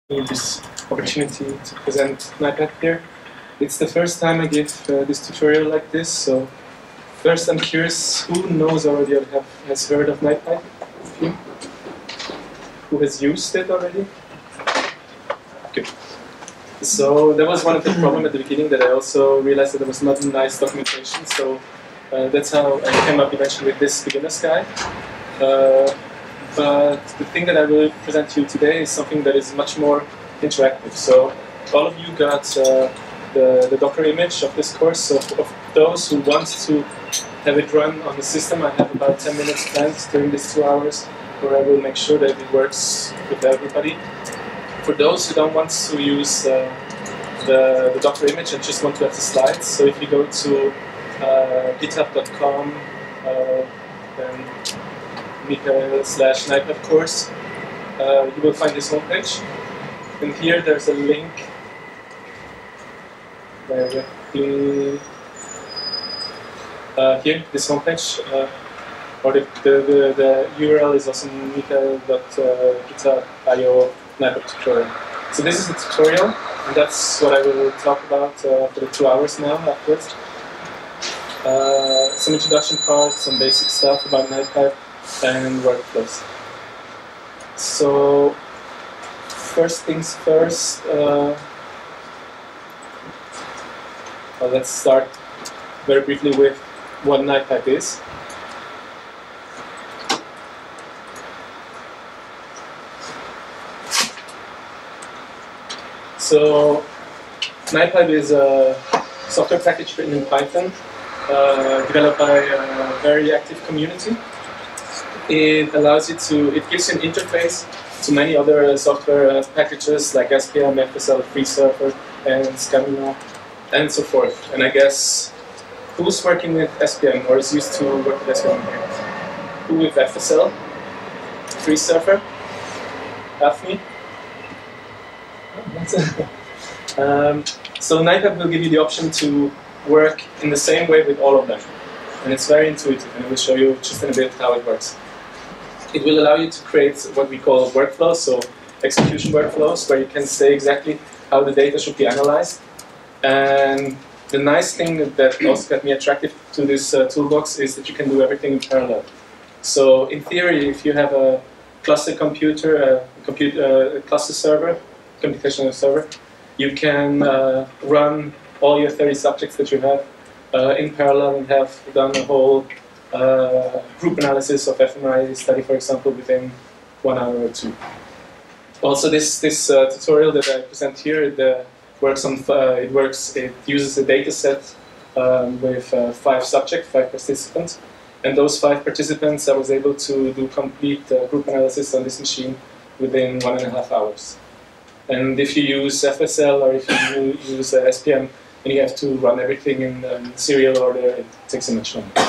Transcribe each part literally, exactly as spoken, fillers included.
this opportunity to present NiPipe here. It's the first time I give uh, this tutorial like this, so first I'm curious, who knows already or have, has heard of NiPipe? Who has used it already? Good. So that was one of the problems at the beginning, that I also realized that there was not nice documentation, so uh, that's how I came up eventually with this beginner's guide. Uh, but the thing that I will present to you today is something that is much more interactive. So all of you got uh, the, the Docker image of this course. So of those who want to have it run on the system, I have about ten minutes planned during these two hours where I will make sure that it works with everybody. For those who don't want to use uh, the, the Docker image and just want to have the slides, so if you go to uh, github dot com, uh, then Mikael slash NiPipe course, uh, you will find this homepage. And here there's a link directly uh, here, this homepage, uh, or the, the, the, the U R L is also mikael dot github dot i o NiPipe tutorial. So this is the tutorial, and that's what I will talk about uh, for the two hours now afterwards. Uh, some introduction parts, some basic stuff about NiPipe, and workflows. So, first things first, uh, well, let's start very briefly with what NiPipe is. So, NiPipe is a software package written in Python, uh, developed by a very active community. It allows you to, it gives you an interface to many other software uh, packages like S P M, F S L, FreeSurfer, and Scamino, and so forth. And I guess, who's working with S P M or is used to work with S P M here? Who with F S L? FreeSurfer? Afni? um, so NiPipe will give you the option to work in the same way with all of them. And it's very intuitive, and I will show you just in a bit how it works. It will allow you to create what we call workflows, so execution workflows, where you can say exactly how the data should be analyzed. And the nice thing that also got me attracted to this uh, toolbox is that you can do everything in parallel. So in theory, if you have a cluster computer, a, compute, uh, a cluster server, computational server, you can uh, run all your thirty subjects that you have uh, in parallel and have done a whole Uh, group analysis of fMRI study, for example, within one hour or two. Also, this this uh, tutorial that I present here, it uh, works on uh, it works. It uses a data set um, with uh, five subjects, five participants, and those five participants, I was able to do complete uh, group analysis on this machine within one and a half hours. And if you use F S L or if you use uh, S P M, and you have to run everything in um, serial order, it takes a much longer.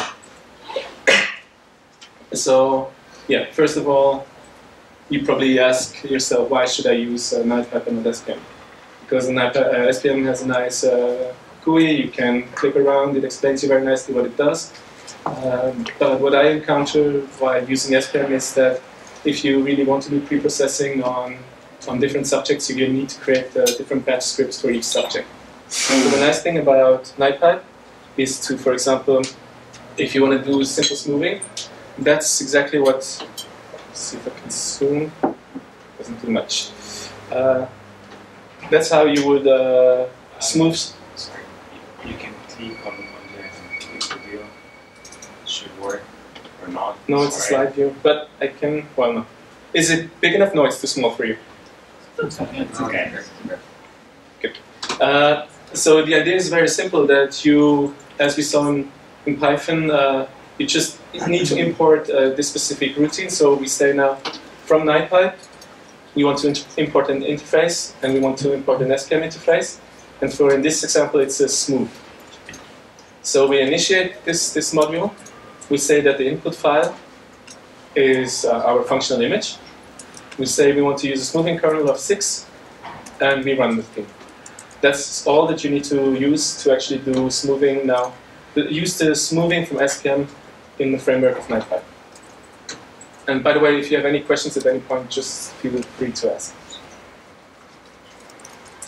So, yeah, first of all, you probably ask yourself, why should I use uh, NiPipe and not S P M? Because uh, S P M has a nice uh, G U I, you can click around, it explains you very nicely what it does. Um, but what I encounter while using S P M is that if you really want to do pre-processing on, on different subjects, you need to create uh, different batch scripts for each subject. So the nice thing about NiPipe is to, for example, if you want to do simple smoothing, that's exactly what, let's see if I can zoom, doesn't do much. Uh, that's how you would uh, smooth. Sorry, you can click on, on the video, it should work or not. No, it's Sorry. a slide view, but I can, well no. Is it big enough? No, it's too small for you. It's okay. Good. Uh, so the idea is very simple, that you, as we saw in, in Python, uh, you just need to import uh, this specific routine. So we say now, from NiPipe, we want to import an interface, and we want to import an S P M interface. And for in this example, it's a smooth. So we initiate this, this module. We say that the input file is uh, our functional image. We say we want to use a smoothing kernel of six, and we run the thing. That's all that you need to use to actually do smoothing now. Use the smoothing from S P M in the framework of NiPipe. And by the way, if you have any questions at any point, just feel free to ask.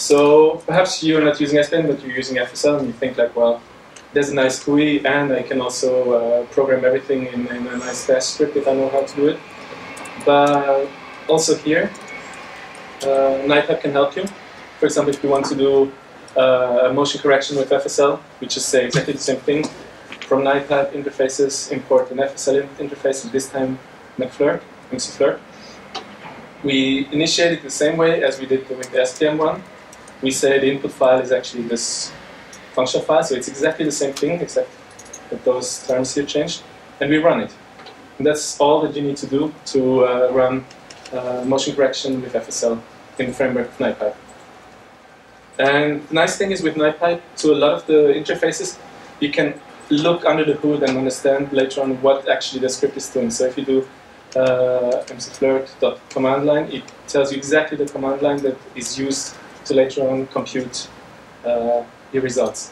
So perhaps you're not using S P M, but you're using F S L, and you think like, well, there's a nice G U I, and I can also uh, program everything in, in a nice bash script if I know how to do it. But also here, uh, NiPipe can help you. For example, if you want to do uh, a motion correction with F S L, we just say exactly the same thing. From NiPipe interfaces, import an F S L interface, and this time McFlirt, MCFlirt. We initiate it the same way as we did with the S P M one. We say the input file is actually this function file, so it's exactly the same thing, except that those terms here changed, and we run it. And that's all that you need to do to uh, run uh, motion correction with F S L in the framework of NiPipe. And the nice thing is with NiPipe, to a lot of the interfaces, you can look under the hood and understand later on what actually the script is doing. So if you do uh, mcflirt.command line, it tells you exactly the command line that is used to later on compute uh, your results.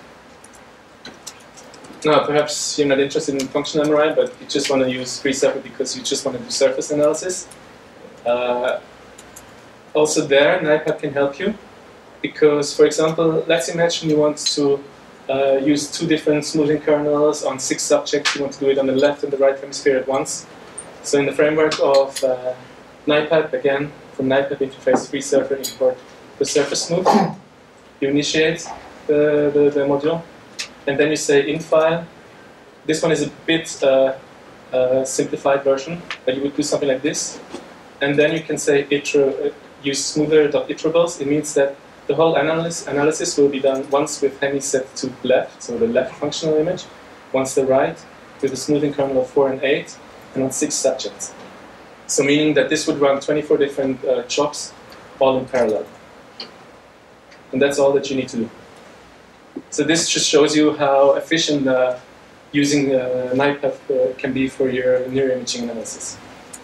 Now, perhaps you're not interested in function M R I, but you just want to use FreeSurfer because you just want to do surface analysis. Uh, also there, NiPipe can help you because, for example, let's imagine you want to uh, use two different smoothing kernels on six subjects. You want to do it on the left and the right hemisphere at once. So in the framework of uh, NiPipe, again, from NiPipe interface FreeSurfer import the surface smooth. You initiate the, the, the module, and then you say in file. This one is a bit uh, uh, simplified version, but you would do something like this. And then you can say iter, uh, use smoother.iterables. It means that the whole analysis, analysis will be done once with hemi set to left, so the left functional image, once the right, with a smoothing kernel of four and eight, and on six subjects. So meaning that this would run twenty-four different uh, jobs, all in parallel. And that's all that you need to do. So this just shows you how efficient uh, using uh, NiPipe uh, can be for your near imaging analysis.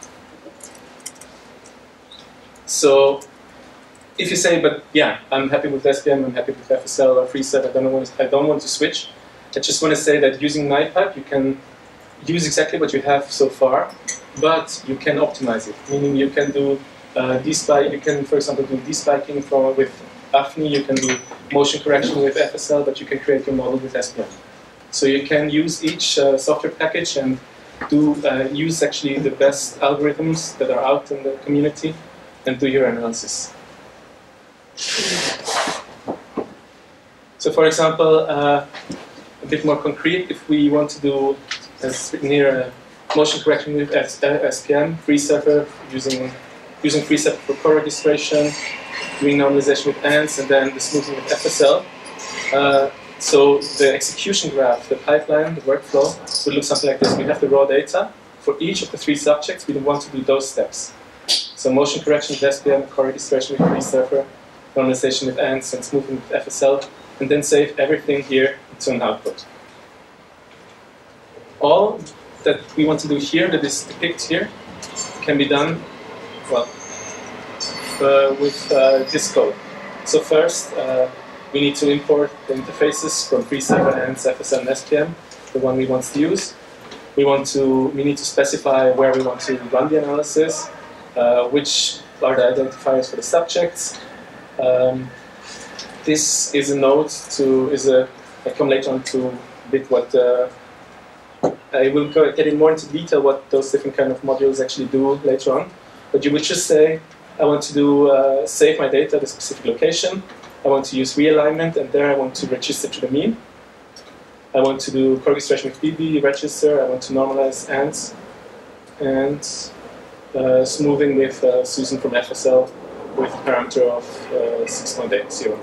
So if you say, but yeah, I'm happy with S P M, I'm happy with F S L or FreeSurfer, I don't want to, I don't want to switch. I just want to say that using NiPipe, you can use exactly what you have so far, but you can optimize it. Meaning you can do uh, despike. You can, for example, do despiking from with A F N I. You can do motion correction with F S L, but you can create your model with S P M. So you can use each uh, software package and do uh, use actually the best algorithms that are out in the community and do your analysis. So, for example, uh, a bit more concrete, if we want to do as near uh, motion correction with S P M, FreeSurfer, using using FreeSurfer for co-registration, doing normalization with ants, and then the smoothing with F S L. Uh, so the execution graph, the pipeline, the workflow, would look something like this. We have the raw data for each of the three subjects. We want to do those steps. So motion correction with S P M, co-registration with FreeSurfer, normalization with ants, and smoothing with F S L, and then save everything here to an output. All that we want to do here, that is depicted here, can be done, well, uh, with uh, this code. So first, uh, we need to import the interfaces from FreeSurfer, ants, F S L, and S P M, the one we want to use. We want to, we need to specify where we want to run the analysis, uh, which are the identifiers for the subjects. Um, this is a node to, is a, I come later on to a bit what, uh, I will go, get in more into detail what those different kind of modules actually do later on. But you would just say, I want to do, uh, save my data at a specific location. I want to use realignment, and there I want to register to the mean. I want to do co-registration with B B, register. I want to normalize ants, and uh, smoothing with uh, Susan from F S L with a parameter of uh, six point eight zero.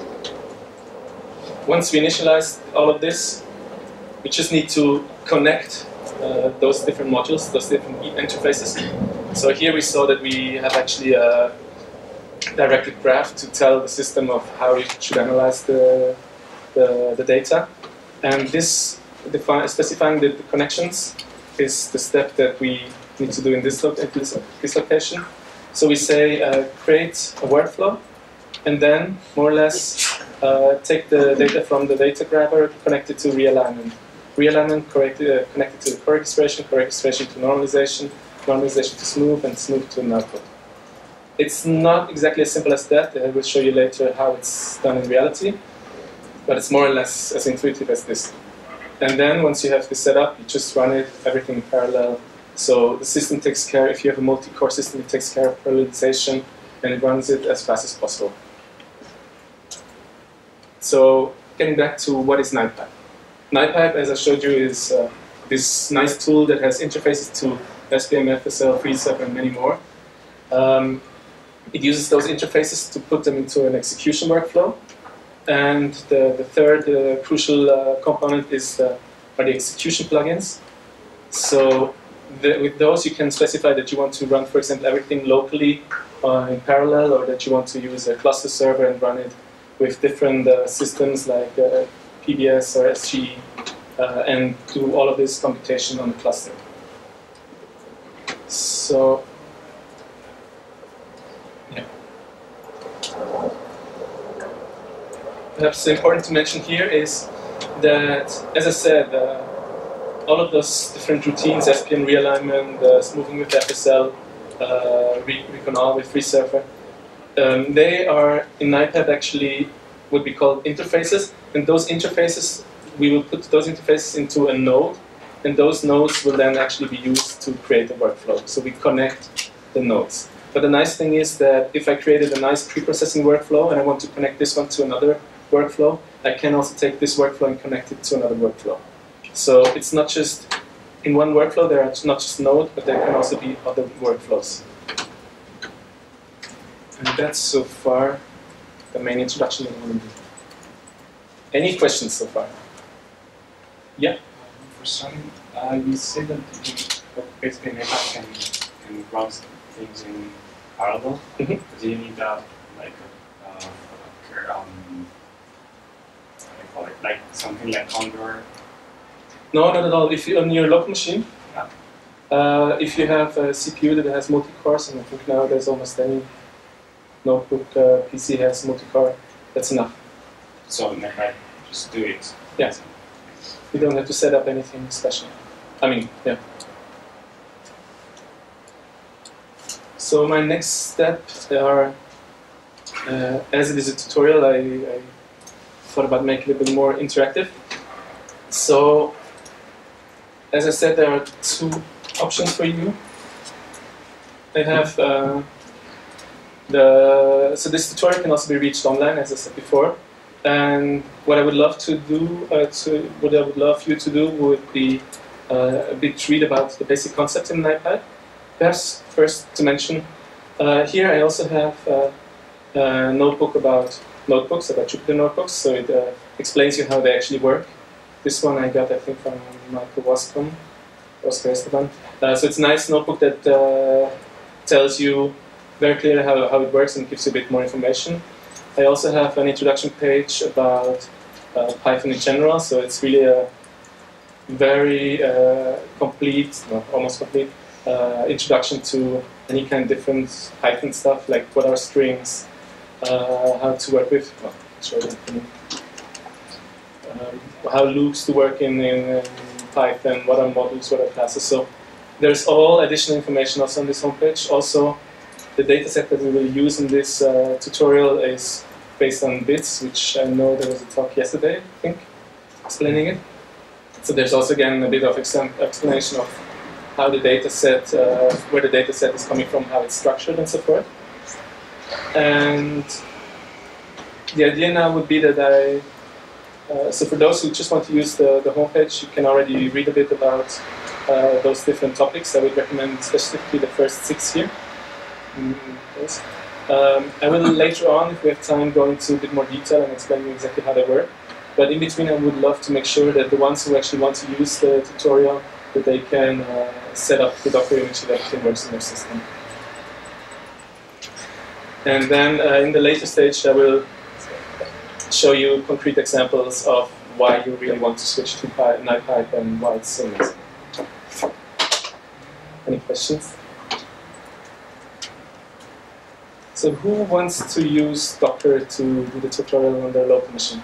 Once we initialize all of this, we just need to connect uh, those different modules, those different interfaces. So here we saw that we have actually a directed graph to tell the system of how it should analyze the, the, the data. And this, define, specifying the, the connections, is the step that we need to do in this, in this, this location. So we say uh, create a workflow, and then more or less uh, take the data from the data grabber, connect it to realignment. Realignment correct, uh, connected to the co-registration, co-registration to normalization, normalization to smooth, and smooth to an output. It's not exactly as simple as that. I will show you later how it's done in reality, but it's more or less as intuitive as this. And then once you have this set up, you just run it, everything in parallel. So the system takes care, if you have a multi-core system, it takes care of parallelization, and it runs it as fast as possible. So getting back to what is NiPipe. NiPipe, as I showed you, is uh, this nice tool that has interfaces to S P M, F S L, FreeServer, and many more. Um, it uses those interfaces to put them into an execution workflow. And the, the third uh, crucial uh, component is uh, are the execution plugins. So the, with those, you can specify that you want to run, for example, everything locally uh, in parallel, or that you want to use a cluster server and run it with different uh, systems like uh, P B S or S G E, uh, and do all of this computation on the cluster. So, yeah. Perhaps important to mention here is that, as I said, uh, all of those different routines, S P M realignment, uh, smoothing with F S L, uh, recon all with FreeServer, um, they are in NiPipe actually would be called interfaces, and those interfaces, we will put those interfaces into a node, and those nodes will then actually be used to create the workflow. So we connect the nodes. But the nice thing is that if I created a nice pre-processing workflow and I want to connect this one to another workflow, I can also take this workflow and connect it to another workflow. So it's not just in one workflow, there are not just nodes, but there can also be other workflows. And that's so far the main introduction that I want to do. Any questions so far? Yeah? Um, for starting, uh, you said that you can, basically NiPipe can, can run things in parallel. Mm-hmm. Do you need uh, like a, uh, um, what do you call it? Like something like Condor? No, not at all. If you on your local machine, Yeah. uh, if you have a C P U that has multi-cores, and I think now there's almost any notebook uh, P C has multi-core, that's enough. So NiPipe just do it. Yeah. You don't have to set up anything special. I mean, yeah. So my next steps are, uh, as it is a tutorial, I, I thought about making it a bit more interactive. So, as I said, there are two options for you. I have uh, the so this tutorial can also be reached online, as I said before. And what I would love to do, uh, to what I would love you to do, would be uh, a bit read about the basic concepts in NiPipe. Perhaps first to mention, uh, here I also have uh, a notebook about notebooks, about Jupyter notebooks. So it uh, explains you how they actually work. This one I got, I think, from Michael Wascom, Oscar Esteban. Uh, so it's a nice notebook that uh, tells you very clearly how, how it works and gives you a bit more information. I also have an introduction page about uh, Python in general, so it's really a very uh, complete, no, almost complete, uh, introduction to any kind of different Python stuff, like what are strings, uh, how to work with, well, show them. Um, how loops to work in, in, in Python, what are modules, what are classes. So there's all additional information also on this homepage. Also, the dataset that we will use in this uh, tutorial is based on bits, which I know there was a talk yesterday, I think, explaining it. So there's also, again, a bit of explanation of how the dataset, uh, where the dataset is coming from, how it's structured, and so forth. And the idea now would be that I Uh, so for those who just want to use the, the homepage, you can already read a bit about uh, those different topics. I would recommend specifically the first six here. Mm, yes. um, I will later on, if we have time, go into a bit more detail and explain you exactly how they work. But in between, I would love to make sure that the ones who actually want to use the tutorial, that they can uh, set up the Docker image so that everything works in their system. And then uh, in the later stage, I will show you concrete examples of why you really want to switch to NiPipe and why it's so amazing. Any questions? So who wants to use Docker to do the tutorial on their local machine?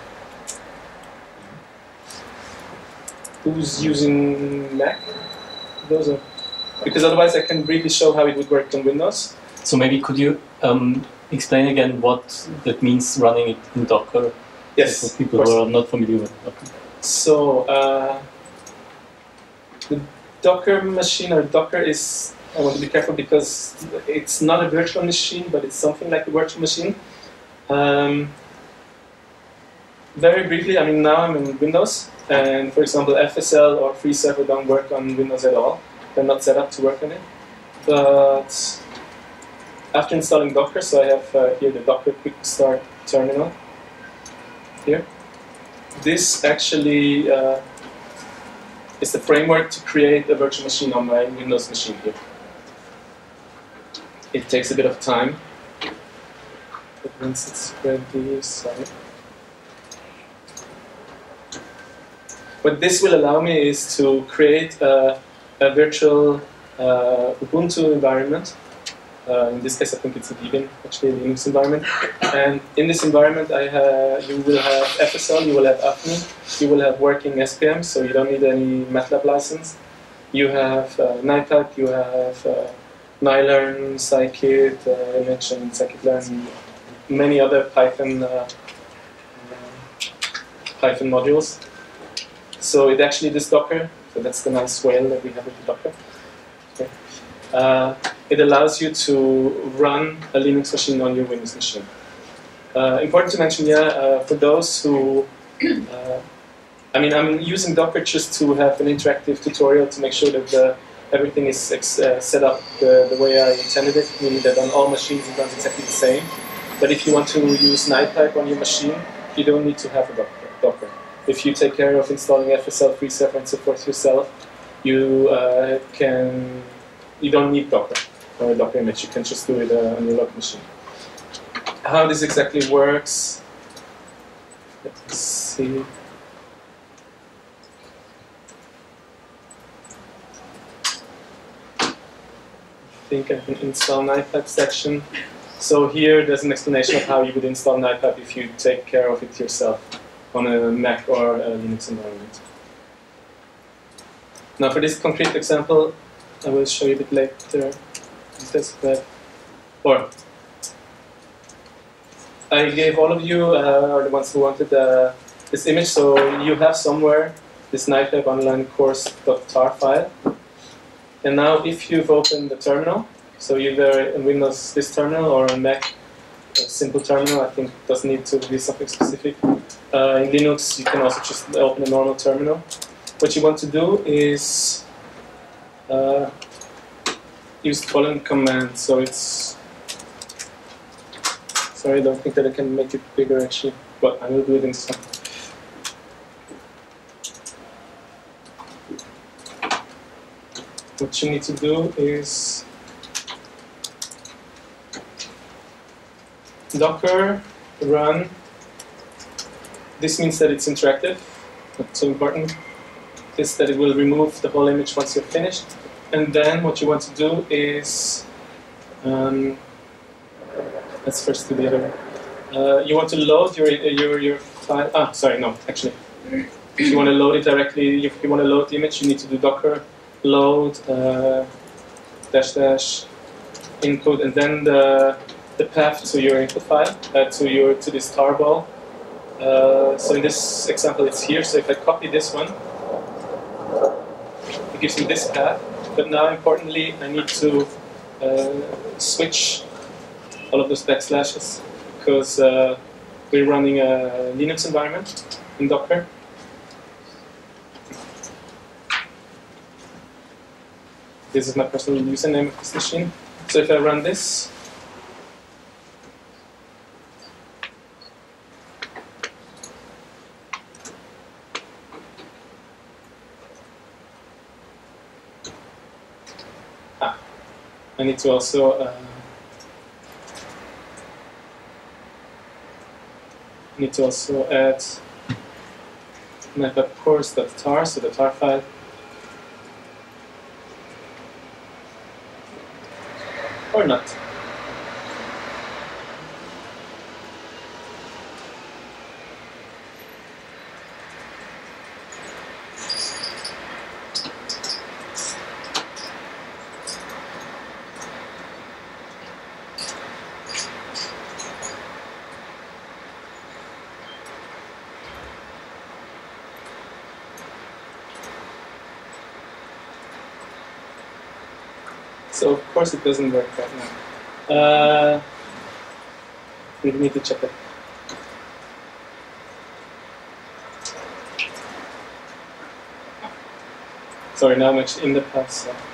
Who's using Mac? Those are, because otherwise I can briefly show how it would work on Windows. So maybe could you um, explain again what that means running it in Docker? Yes. For people who are not familiar with Docker. So uh, the Docker machine or Docker is, I want to be careful because it's not a virtual machine, but it's something like a virtual machine. Um, very briefly, I mean now I'm in Windows, and for example F S L or FreeServer don't work on Windows at all. They're not set up to work on it. But after installing Docker, so I have uh, here the Docker Quick Start terminal here. This actually uh, is the framework to create a virtual machine on my Windows machine here. It takes a bit of time, but once it's ready, sorry. What this will allow me is to create a, a virtual uh, Ubuntu environment. Uh, in this case, I think it's a Debian, actually a Linux environment. And in this environment, I have, you will have F S L, you will have A F N I, you will have working S P M, so you don't need any MATLAB license. You have uh, NiPype, you have uh, Nylearn, Scikit, uh, Image, and Scikit-learn, many other Python, uh, uh, Python modules. So it actually, this Docker, so that's the nice whale that we have with the Docker. Okay. Uh, it allows you to run a Linux machine on your Windows machine. Uh, important to mention, yeah, uh, for those who, uh, I mean, I'm using Docker just to have an interactive tutorial to make sure that the, everything is ex uh, set up the, the way I intended it, meaning that on all machines it runs exactly the same. But if you want to use NiPype on your machine, you don't need to have a Docker. If you take care of installing F S L, FreeServer, and so forth yourself, you uh, can. You don't need Docker or a Docker image. You can just do it uh, on your local machine. How this exactly works? Let's see. I think I can install NiPype section. So here, there's an explanation of how you would install NiPype if you take care of it yourself on a Mac or a Linux environment. Now for this concrete example, I will show you a bit later. This, but, or I gave all of you, uh, or the ones who wanted uh, this image, so you have somewhere this NiPype online course.tar file. And now if you've opened the terminal, so either in Windows this terminal or on Mac a simple terminal, I think it doesn't need to be something specific. Uh, in Linux, you can also just open a normal terminal. What you want to do is uh, use the following command. So it's, sorry, I don't think that I can make it bigger actually, but I will do it in some. What you need to do is Docker run. This means that it's interactive, not so important. Is that it will remove the whole image once you're finished. And then what you want to do is, um, let's first do the other one. Uh, you want to load your, your, your file, ah, sorry, no, actually. If you want to load it directly, if you want to load the image, you need to do Docker load, uh, dash dash, input, and then the, the path to your input file, uh, to, your, to this tarball. Uh, so in this example, it's here. So if I copy this one, it gives me this path. But now, importantly, I need to uh, switch all of those backslashes because uh, we're running a Linux environment in Docker. This is my personal username of this machine. So if I run this, I need to also uh, need to also add NiPype course.tar, so the tar file. Or not. So of course it doesn't work right now. Uh, we need to check it. Sorry, now much in the past. So.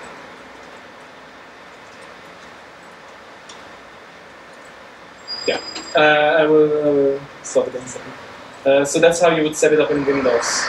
Yeah, uh, I, will, I will solve it in a second. Uh, so that's how you would set it up in Windows.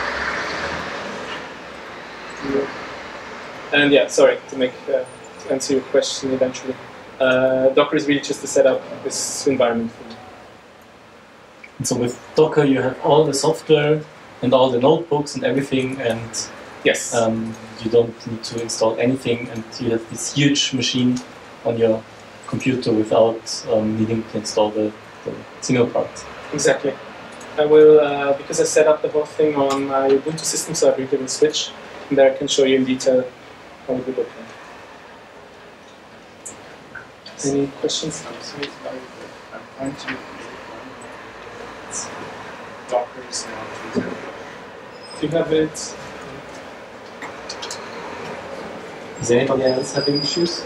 And yeah, sorry, to make uh, to answer your question eventually. Uh, Docker is really just to set up this environment for you. And so with Docker you have all the software and all the notebooks and everything, and yes, um, you don't need to install anything, and you have this huge machine on your computer without um, needing to install the, the single part. Exactly. I will, uh, because I set up the whole thing on my Ubuntu system, so I briefly will switch, and there I can show you in detail how it would look like. Any questions? I'm sorry, I'm trying to Docker's now. If you have it. Is anybody else having issues?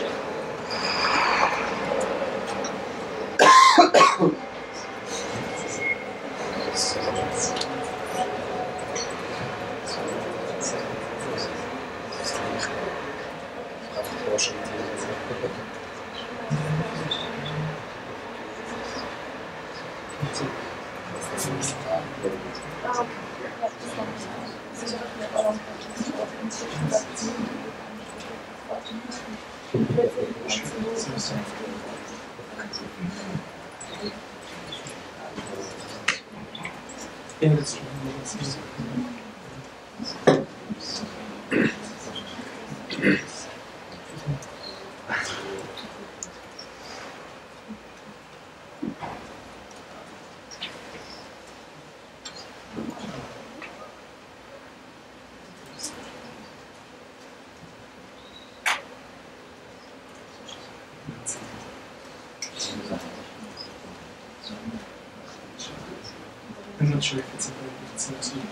I'm not sure if it's a very it's not so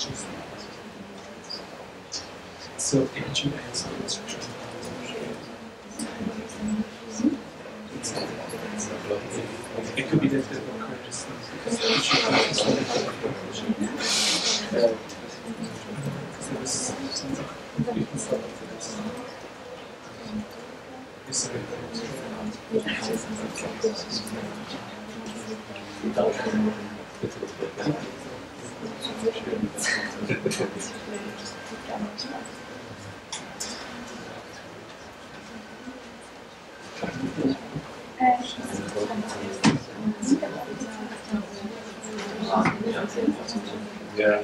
so it should have some instructions. It could be that the Docker just because it should have some Yeah.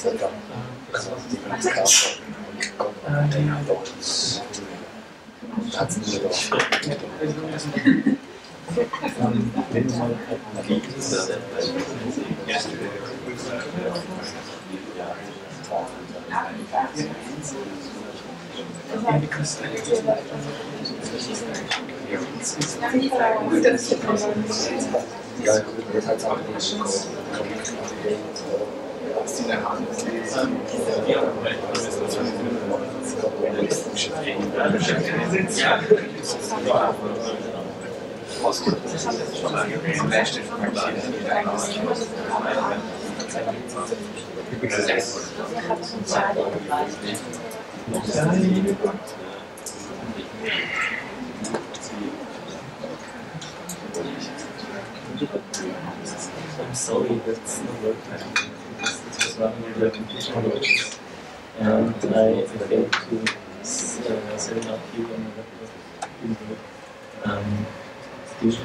I'm sorry, that's not working. This was running on the computer and I failed to uh, set it up here on the laptop. Um, die usually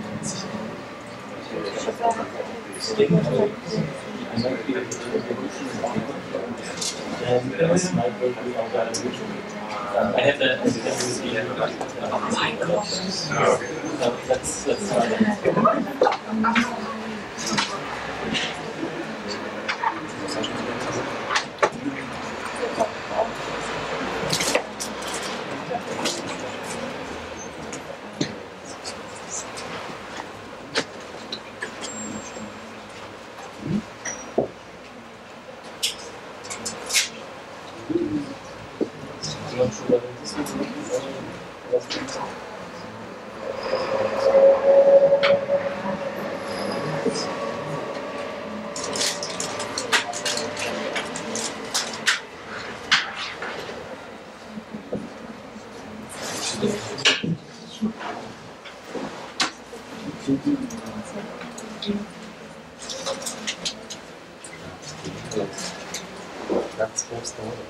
I might be able to and this might work without that. Um, I have a S M S here. Um, that's that's fine. I'm not sure whether this is That's first order.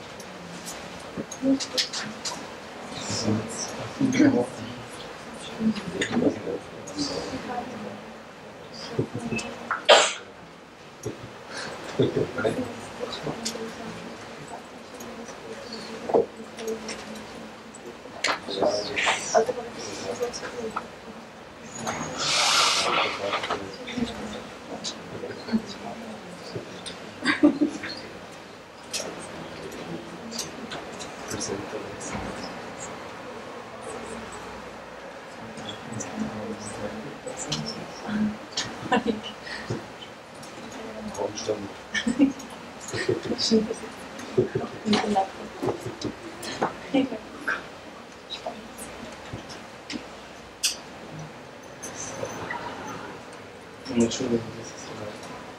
I'm not sure whether this is right.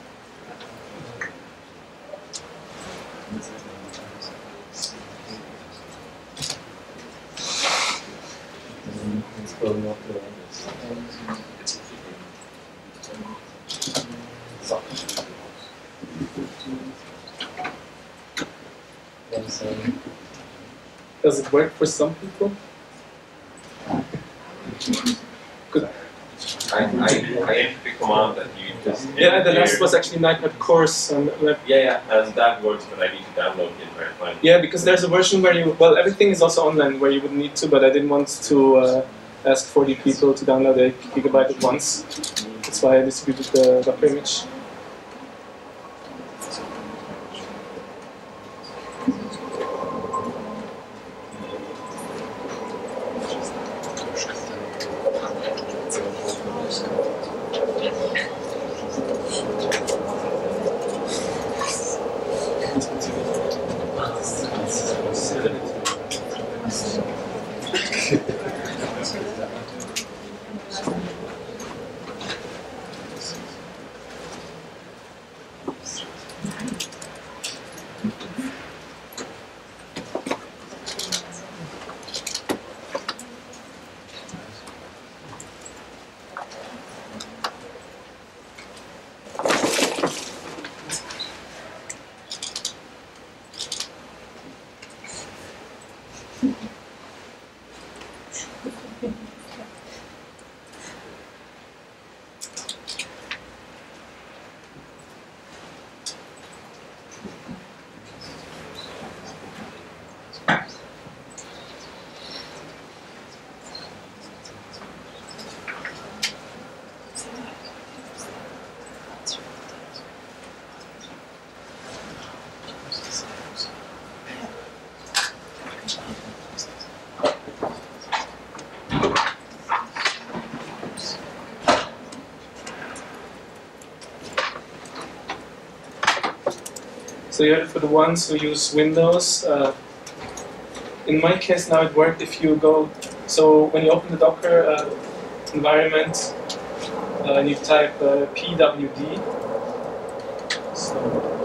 It's going off the Does it work for some people? Good. I, I, I entered the command that you just. Yeah, the last was actually Nightmap Course. And, uh, Yeah, yeah, and that works, but I need to download the entire file. yeah, because there's a version where you, well, everything is also online where you would need to, but I didn't want to uh, ask forty people to download a gigabyte at once. That's why I distributed the Docker image. So you have it for the ones who use Windows. Uh, in my case now it worked if you go, so when you open the Docker uh, environment uh, and you type uh, P W D, so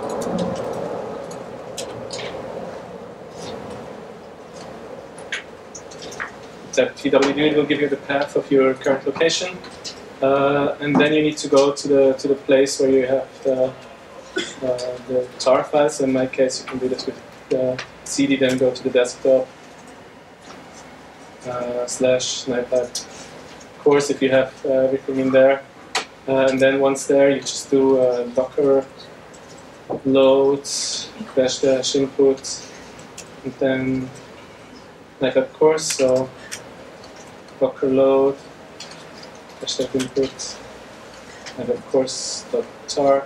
type P W D, it will give you the path of your current location, uh, and then you need to go to the to the place where you have the Uh, the tar files. So in my case, you can do this with the C D, then go to the desktop uh, slash Nightmap Course if you have uh, everything in there, uh, and then once there, you just do uh, Docker load dash dash input, and then Nightmap Course. So Docker load dash dash input Nightmap Course dot tar.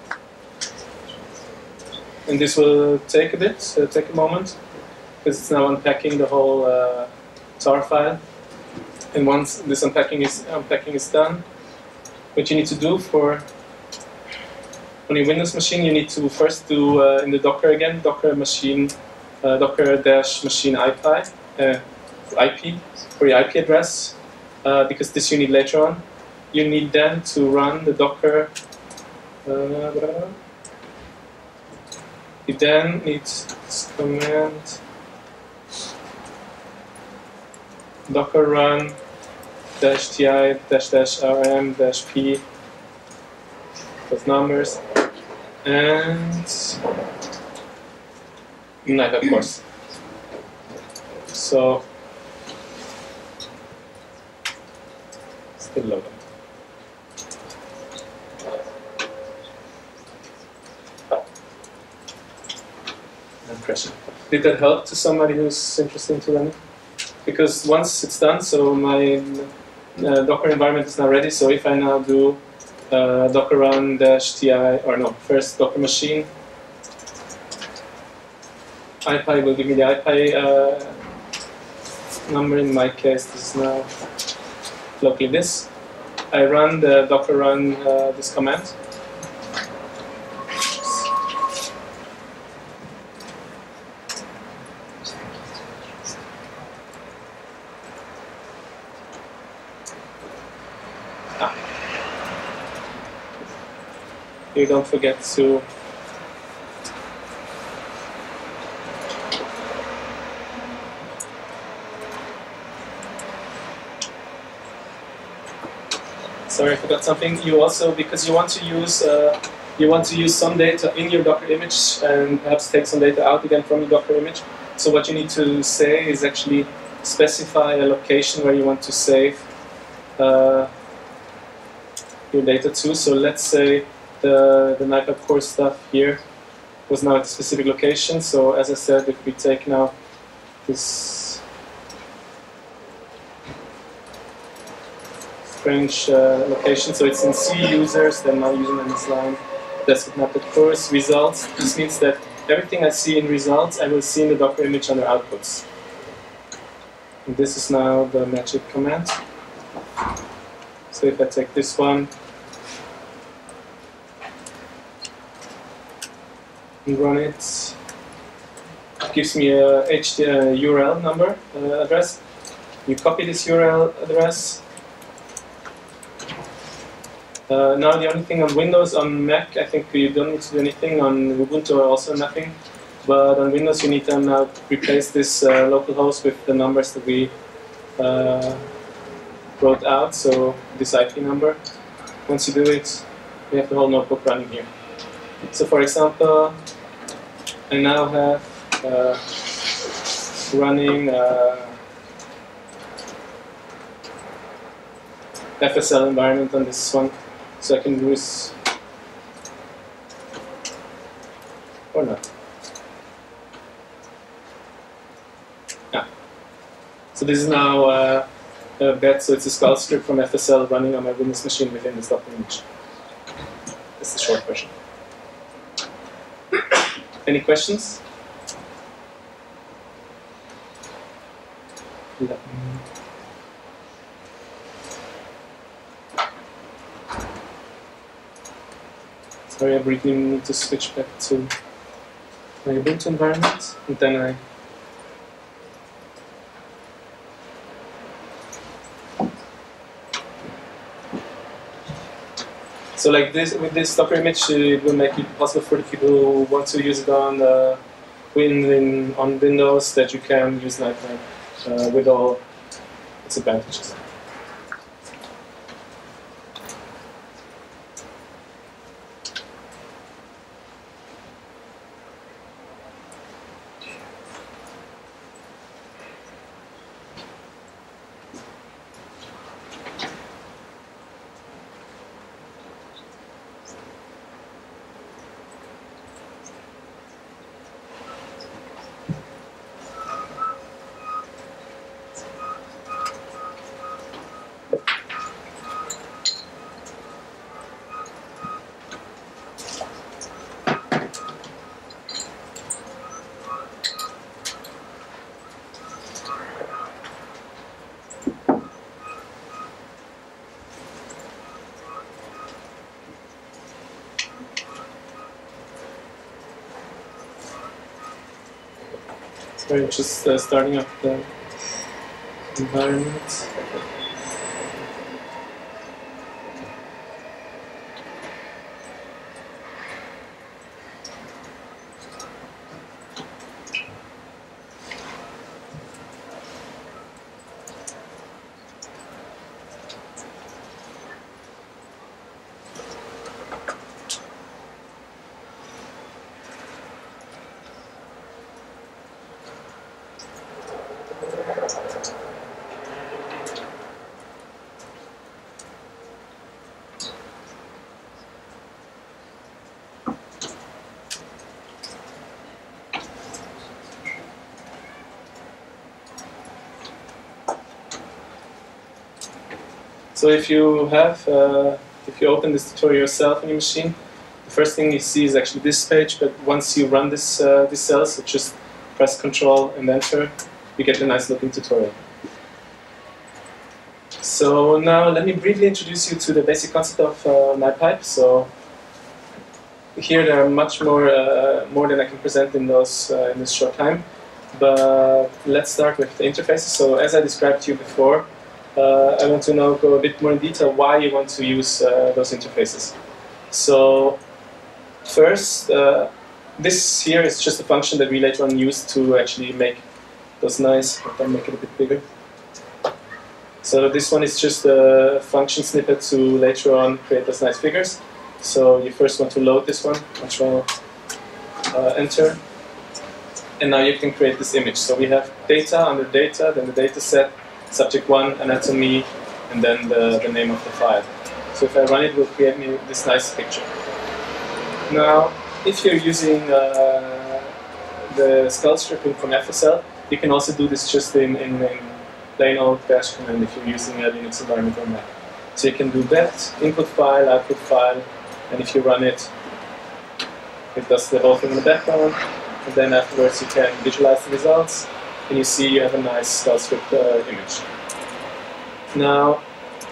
And this will take a bit, uh, take a moment, because it's now unpacking the whole uh, tar file. And once this unpacking is unpacking is done, what you need to do for on your Windows machine, you need to first do uh, in the Docker again, Docker machine, uh, Docker dash machine I P, uh, I P for your I P address, uh, because this you need later on. You need then to run the Docker. Uh, You then need this command docker run dash ti dash dash rm dash p those numbers, and knife, of course. So still loading. And crashing. Did that help to somebody who's interested in running? Because once it's done, so my uh, Docker environment is now ready. So if I now do uh, docker run dash ti, or no, first Docker machine, IPy will give me the IPy uh, number. In my case, this is now locally this. I run the docker run uh, this command. Ah. You don't forget to Sorry, I forgot something. You also, because you want to use uh, you want to use some data in your Docker image and perhaps take some data out again from your Docker image. So what you need to say is actually specify a location where you want to save uh, your data to. So let's say the the NiPype core stuff here was now at a specific location. So as I said, if we take now this strange uh, location, so it's in C users, then now using this line, desktop mapped course, results. This means that everything I see in results, I will see in the Docker image under outputs. And this is now the magic command. So if I take this one and run it, it gives me a H T M L U R L number uh, address. You copy this U R L address. Uh, now the only thing on Windows, on Mac, I think you don't need to do anything. On Ubuntu also nothing. But on Windows you need to now replace this uh, localhost with the numbers that we uh, wrote out, so this I P number. Once you do it, you have the whole notebook running here. So for example, I now have uh, running uh, F S L environment on this one. So I can use, or not. Yeah. So this is now uh, a bet, so it's a skull script from F S L running on my Windows machine within this Docker image. That's the short version. Any questions? Let me Sorry, I briefly need to switch back to my Ubuntu environment, and then I So like this, with this Docker image, it will make it possible for the people who want to use it on uh, Win in, on Windows that you can use NiPype uh, with all its advantages. Sorry, just uh, starting up the environment. So if you have, uh, if you open this tutorial yourself on your machine, the first thing you see is actually this page, but once you run this, uh, this cell, so just press Control and Enter, you get a nice looking tutorial. So now let me briefly introduce you to the basic concept of uh, NiPipe. So here there are much more, uh, more than I can present in, those, uh, in this short time. But let's start with the interfaces. So as I described to you before, uh, I want to now go a bit more in detail why you want to use uh, those interfaces. So first, uh, this here is just a function that we later on use to actually make those nice, I'll make it a bit bigger. So this one is just a function snippet to later on create those nice figures. So you first want to load this one, Control, uh, Enter. And now you can create this image. So we have data under data, then the data set, subject one, anatomy, and then the, the name of the file. So if I run it, it will create me this nice picture. Now, if you're using uh, the skull stripping from F S L, you can also do this just in, in, in plain old bash command if you're using a Linux environment or Mac. So you can do that, input file, output file, and if you run it, it does the whole thing in the background. And then afterwards you can visualize the results, and you see you have a nice skull script uh, image. Now,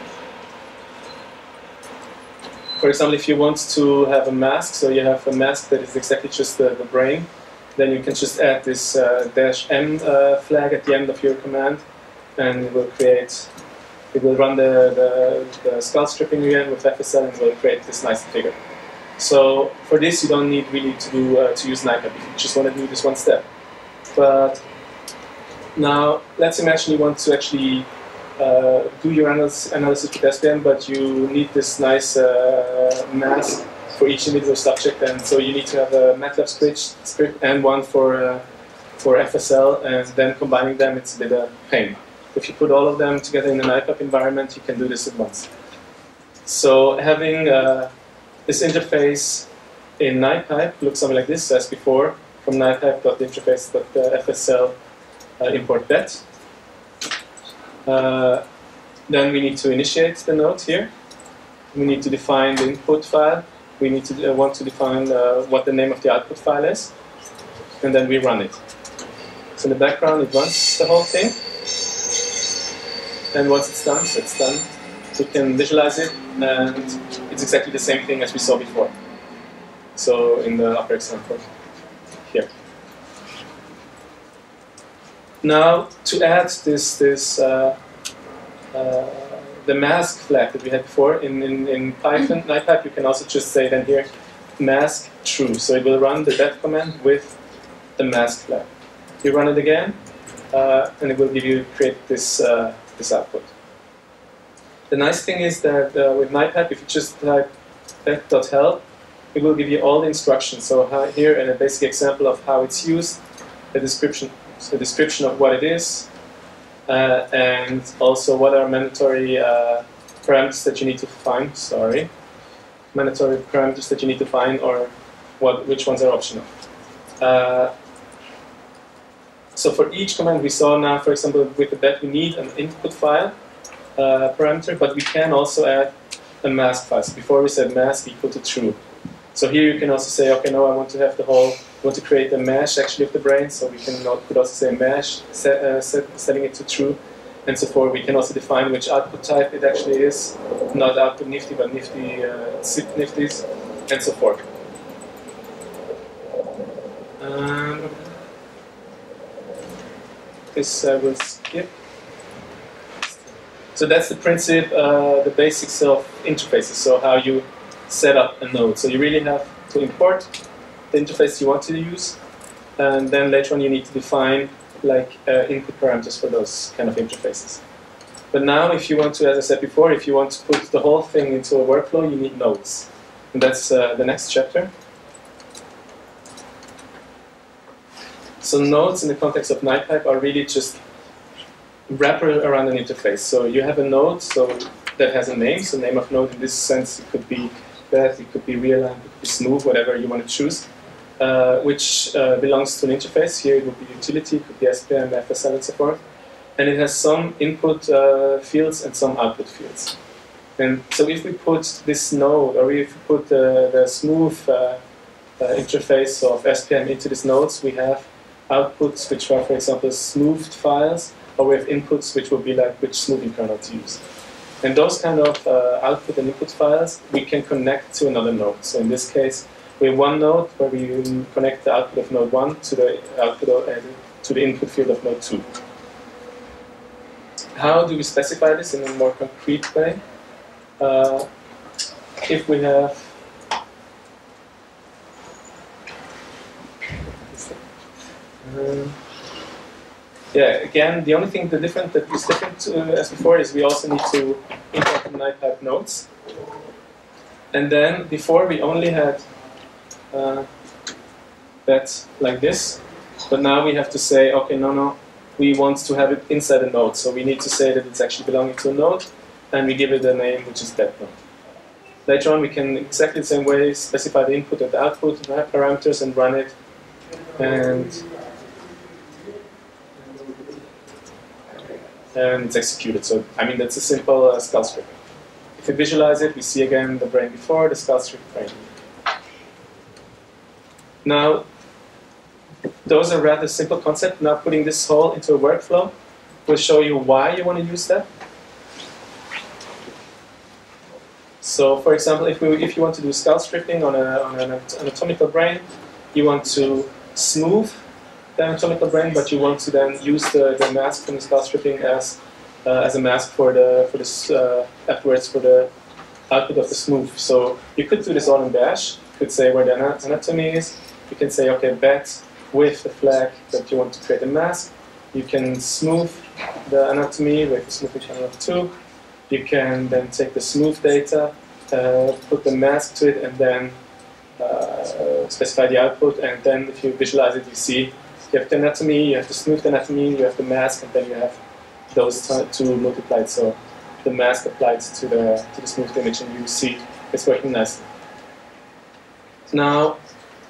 for example, if you want to have a mask, so you have a mask that is exactly just the, the brain, then you can just add this uh, dash M uh, flag at the end of your command, and it will create, it will run the, the, the skull stripping again with F S L, and it will create this nice figure. So for this, you don't need really to do uh, to use NiPipe if you just want to do this one step. But now let's imagine you want to actually uh, do your analysis, analysis with S V M, but you need this nice uh, mask for each individual subject, and so you need to have a MATLAB script, script and one for uh, for F S L, and then combining them, it's a bit of pain. If you put all of them together in a NiPipe environment, you can do this at once. So having uh, this interface in NiPipe looks something like this, as before, from NiPipe.interface.fsl uh, import that. Uh, then we need to initiate the node here. We need to define the input file. We need to uh, want to define uh, what the name of the output file is, and then we run it. So in the background, it runs the whole thing, and once it's done, so it's done. We can visualize it, and it's exactly the same thing as we saw before. So in the upper example here. Now to add this this uh, uh, the mask flag that we had before in in, in Python NiPipe, you can also just say then here mask true. So it will run the def command with the mask flag. You run it again, uh, and it will give you create this uh, this output. The nice thing is that uh, with NiPipe, if you just type def.help, it will give you all the instructions. So how, here, and a basic example of how it's used, a description, a description of what it is, uh, and also what are mandatory uh, parameters that you need to find. Sorry, mandatory parameters that you need to find, or what, which ones are optional. Uh, so for each command we saw now, for example, with the def, we need an input file. Uh, parameter, but we can also add a mask file. So before we said mask equal to true. So here you can also say, okay, no, I want to have the whole, I want to create a mesh actually of the brain, so we can could also say mesh, set, uh, set, setting it to true, and so forth. We can also define which output type it actually is, not output nifty, but nifty, uh, zip nifties, and so forth. Um, this I will skip. So that's the principle, uh, the basics of interfaces, so how you set up a node. So you really have to import the interface you want to use, and then later on you need to define like uh, input parameters for those kind of interfaces. But now if you want to, as I said before, if you want to put the whole thing into a workflow, you need nodes. And that's uh, the next chapter. So nodes in the context of NiPipe are really just wrapper around an interface. So you have a node so that has a name. So name of node in this sense, it could be that, it could be real, it could be smooth, whatever you want to choose, uh, which uh, belongs to an interface. Here it would be utility, it could be S V M, F S L, and so forth. And it has some input uh, fields and some output fields. And so if we put this node, or if we put uh, the smooth uh, uh, interface of S P M into these nodes, we have outputs which are, for example, smoothed files, or we have inputs which will be like which smoothing kernel to use. And those kind of uh, output and input files we can connect to another node. So in this case, we have one node where we connect the output of node one to the output of, uh, to the input field of node two. How do we specify this in a more concrete way? Uh, if we have um, yeah, again, the only thing the different that is different uh, as before is we also need to import the NiPipe nodes. And then before we only had uh, that like this, but now we have to say, okay, no, no, we want to have it inside a node. So we need to say that it's actually belonging to a node, and we give it a name which is that node. Later on, we can exactly the same way specify the input and the output parameters and run it. And and it's executed. So, I mean, that's a simple uh, Scala script. If we visualize it, we see again the brain before, the Scala script brain. Now, those are rather simple concepts. Now, putting this whole into a workflow will show you why you want to use that. So, for example, if, we, if you want to do Scala scripting on, a, on an anatomical brain, you want to smooth the anatomical brain, but you want to then use the, the mask from the Scala scripting as uh, as a mask for the for this uh, afterwards for the output of the smooth. So you could do this all in Bash. You could say where the anatomy is. You can say okay, bet with the flag that you want to create a mask. You can smooth the anatomy with the smoothing channel of two. You can then take the smooth data, uh, put the mask to it, and then uh, specify the output. And then if you visualize it, you see. You have the anatomy, you have the smooth anatomy, you have the mask, and then you have those two multiplied. So the mask applied to the to the smooth image, and you see it's working nicely. Now,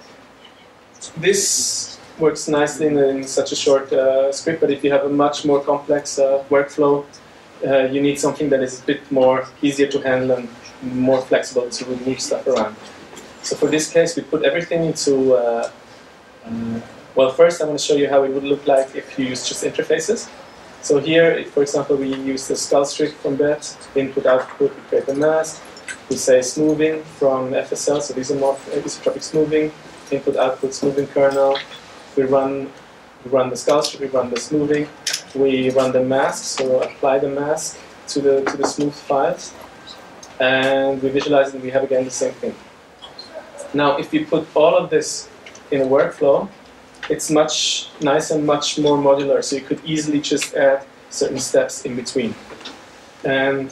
this works nicely in, in such a short uh, script, but if you have a much more complex uh, workflow, uh, you need something that is a bit more easier to handle and more flexible to move stuff around. So for this case, we put everything into uh, um, well, first I want to show you how it would look like if you use just interfaces. So here, if, for example, we use the Scala script from that, input, output, we create a mask. We say smoothing from F S L, so isomorph, isotropic smoothing, input, output, smoothing kernel. We run, we run the Scala script, we run the smoothing. We run the mask, so apply the mask to the, to the smooth files. And we visualize it, and we have again the same thing. Now, if we put all of this in a workflow, it's much nicer and much more modular, so you could easily just add certain steps in between. And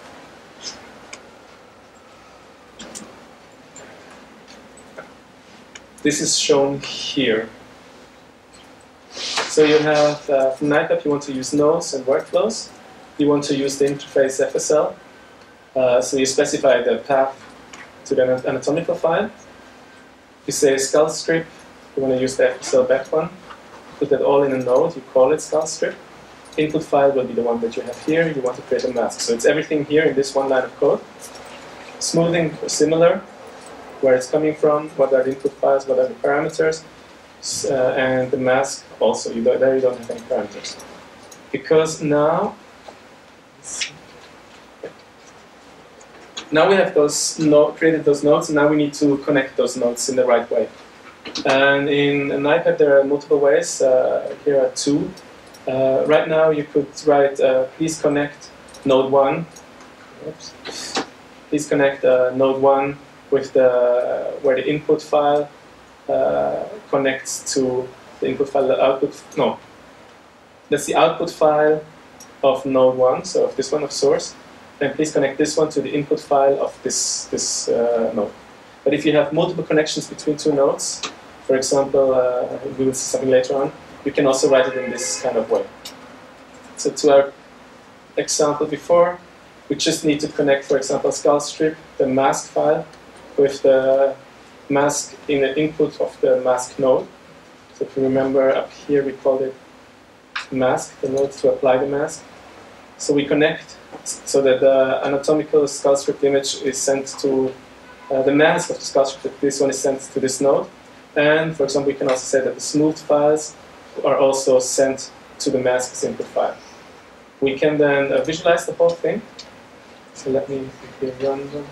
this is shown here. So you have, uh, from NiPipe, you want to use nodes and workflows. You want to use the interface F S L. Uh, so you specify the path to the anatomical file. You say Scala script. You want to use the F S L back one. Put that all in a node. You call it Scala script. Input file will be the one that you have here. You want to create a mask. So it's everything here in this one line of code. Smoothing similar. Where it's coming from, what are the input files, what are the parameters, uh, and the mask also. You don't, there you don't have any parameters. Because now, now we have those no, created those nodes, and now we need to connect those nodes in the right way. And in NiPipe there are multiple ways. Uh, here are two. Uh, right now you could write, uh, please connect node one. Oops. Please connect uh, node one with the uh, where the input file uh, connects to the input file, the output. No, that's the output file of node one. So of this one of source. Then please connect this one to the input file of this this uh, node. But if you have multiple connections between two nodes, for example, uh, we will see something later on, you can also write it in this kind of way. So to our example before, we just need to connect, for example, Scala script, the mask file, with the mask in the input of the mask node. So if you remember up here, we called it mask, the node to apply the mask. So we connect so that the anatomical skull script image is sent to uh, the mask of the skull script. This one is sent to this node. And for example, we can also say that the smoothed files are also sent to the mask as input file. We can then uh, visualize the whole thing. So let me quickly run them.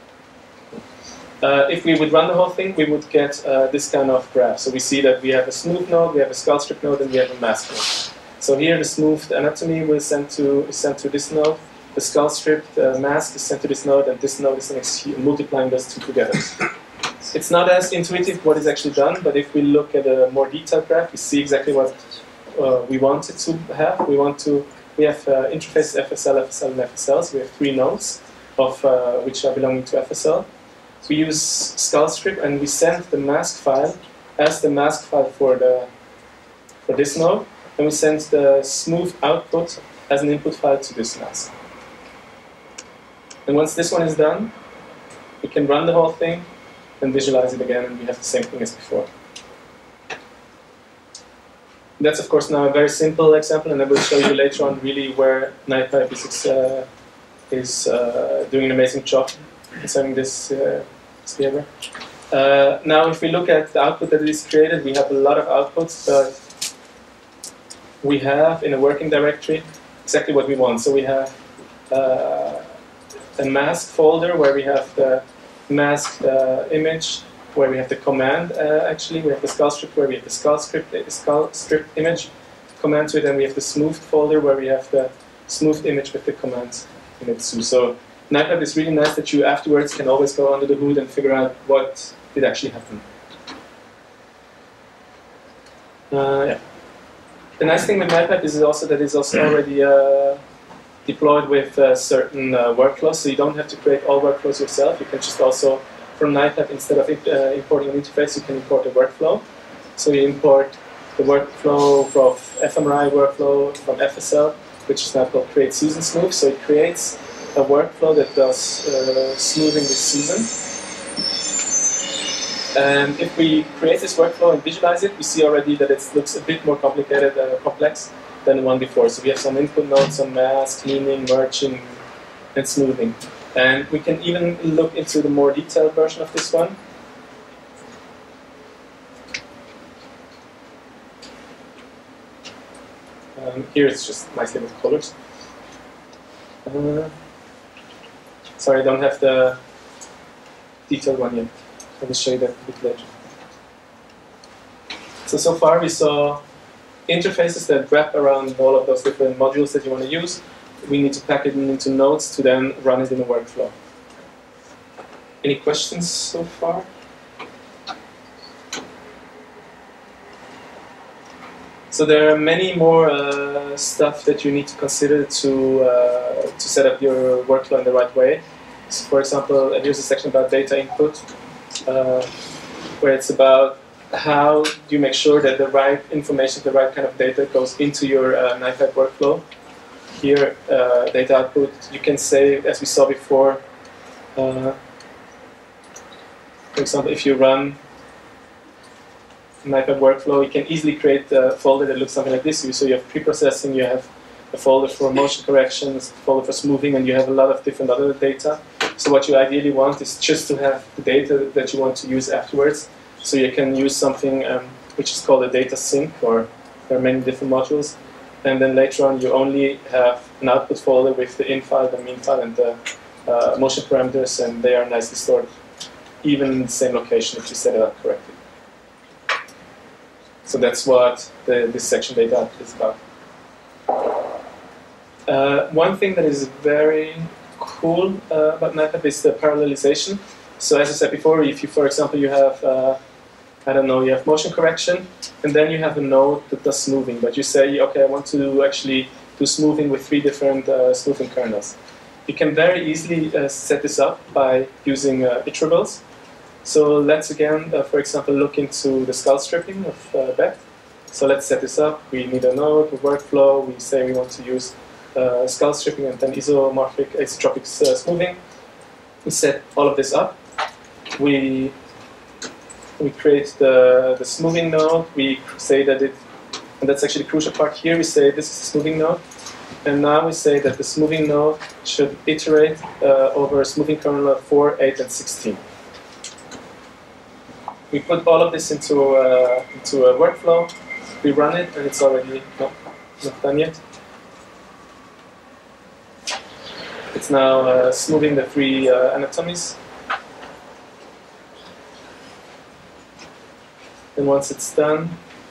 Uh, if we would run the whole thing, we would get uh, this kind of graph. So we see that we have a smooth node, we have a skull strip node, and we have a mask node. So here the smoothed anatomy will send to, is sent to this node. The skull strip uh, mask is sent to this node, and this node is multiplying those two together. It's not as intuitive what is actually done, but if we look at a more detailed graph, we see exactly what uh, we wanted to have. We want to we have uh, interfaces F S L, F S L, and F S L. So we have three nodes of uh, which are belonging to F S L. We use skull strip, and we send the mask file as the mask file for the for this node, and we send the smooth output as an input file to this mask. And once this one is done, we can run the whole thing and visualize it again, and we have the same thing as before. That's of course now a very simple example, and I will show you later on really where NiPipe is, uh, is uh, doing an amazing job concerning this uh, behavior. Uh, now if we look at the output that is created, we have a lot of outputs, but we have in a working directory exactly what we want. So we have uh, a mask folder where we have the masked uh, image, where we have the command uh, actually, we have the skull script where we have the skull script, the skull script image command to it, and we have the smoothed folder where we have the smoothed image with the command in it too. So NiPipe is really nice that you afterwards can always go under the hood and figure out what did actually happen. Uh, yeah. The nice thing with NiPipe is also that it's also already uh, deployed with uh, certain uh, workflows, so you don't have to create all workflows yourself. You can just also, from NiPipe, instead of uh, importing an interface, you can import a workflow. So you import the workflow from fMRI workflow from F S L, which is now called Create Season Smooth. So it creates a workflow that does uh, smoothing this season. And if we create this workflow and visualize it, we see already that it looks a bit more complicated and uh, complex than the one before. So we have some input nodes, some mask, cleaning, merging, and smoothing. And we can even look into the more detailed version of this one. Um, here it's just nicely with colors. Uh, sorry, I don't have the detailed one yet. I will show you that a bit later. So, so far we saw interfaces that wrap around all of those different modules that you want to use. We need to pack it into nodes to then run it in a workflow. Any questions so far? So there are many more uh, stuff that you need to consider to, uh, to set up your workflow in the right way. So for example, here's a section about data input, uh, where it's about how do you make sure that the right information, the right kind of data goes into your uh, NiPipe workflow. Here, uh, data output, you can say, as we saw before, uh, for example, if you run NiPipe workflow, you can easily create a folder that looks something like this. So you have pre-processing, you have a folder for motion corrections, a folder for smoothing, and you have a lot of different other data. So what you ideally want is just to have the data that you want to use afterwards. So you can use something um, which is called a data sync, or there are many different modules. And then later on you only have an output folder with the in file, the mean file, and the uh, motion parameters, and they are nicely stored, even in the same location if you set it up correctly. So that's what the, this section data is about. Uh, one thing that is very cool uh, about NiPipe is the parallelization. So as I said before, if you, for example, you have, uh, I don't know, you have motion correction, and then you have a node that does smoothing, but you say, okay, I want to actually do smoothing with three different uh, smoothing kernels. You can very easily uh, set this up by using uh, iterables. So let's again, uh, for example, look into the skull stripping of uh, Beck. So let's set this up. We need a node, a workflow. We say we want to use uh, skull stripping and then isomorphic, isotropic uh, smoothing. We set all of this up. We we create the the smoothing node. We say that it, and that's actually the crucial part here. We say this is the smoothing node. And now we say that the smoothing node should iterate uh, over a smoothing kernel of four, eight, and sixteen. We put all of this into a, into a workflow. We run it, and it's already no, not done yet. It's now uh, smoothing the three uh, anatomies. And once it's done,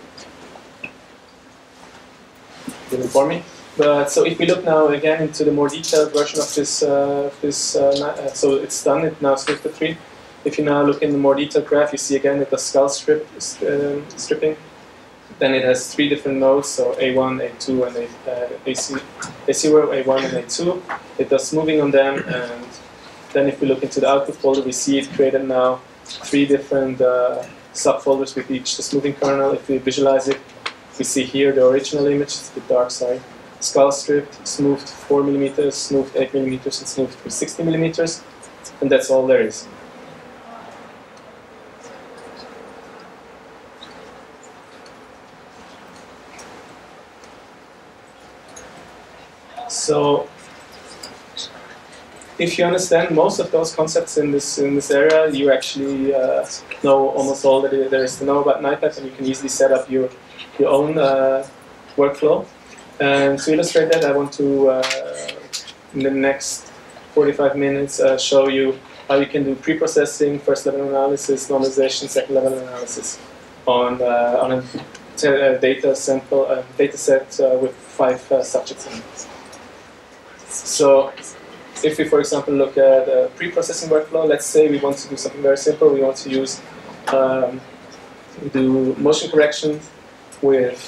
you'll inform me. But so if we look now again into the more detailed version of this, uh, this uh, so it's done. It now smoothed the three. If you now look in the more detailed graph, you see again that the skull strip is uh, stripping. Then it has three different nodes, so A one, A two, and A, uh, A zero, A one, and A two. It does smoothing on them, and then if we look into the output folder, we see it created now three different uh, subfolders with each the smoothing kernel. If we visualize it, we see here the original image, it's a bit dark, sorry. Skull stripped, smoothed four millimeters, smoothed eight millimeters, and smoothed with sixty millimeters, and that's all there is. So, if you understand most of those concepts in this in this area, you actually uh, know almost all that there is to know about NiPath, and you can easily set up your your own uh, workflow. And to illustrate that, I want to, uh, in the next forty-five minutes, uh, show you how you can do pre-processing, first-level analysis, normalization, second-level analysis on uh, on a t uh, data sample, uh, data set uh, with five uh, subjects in it. So, if we, for example, look at a pre-processing workflow, let's say we want to do something very simple. We want to use um, do motion correction with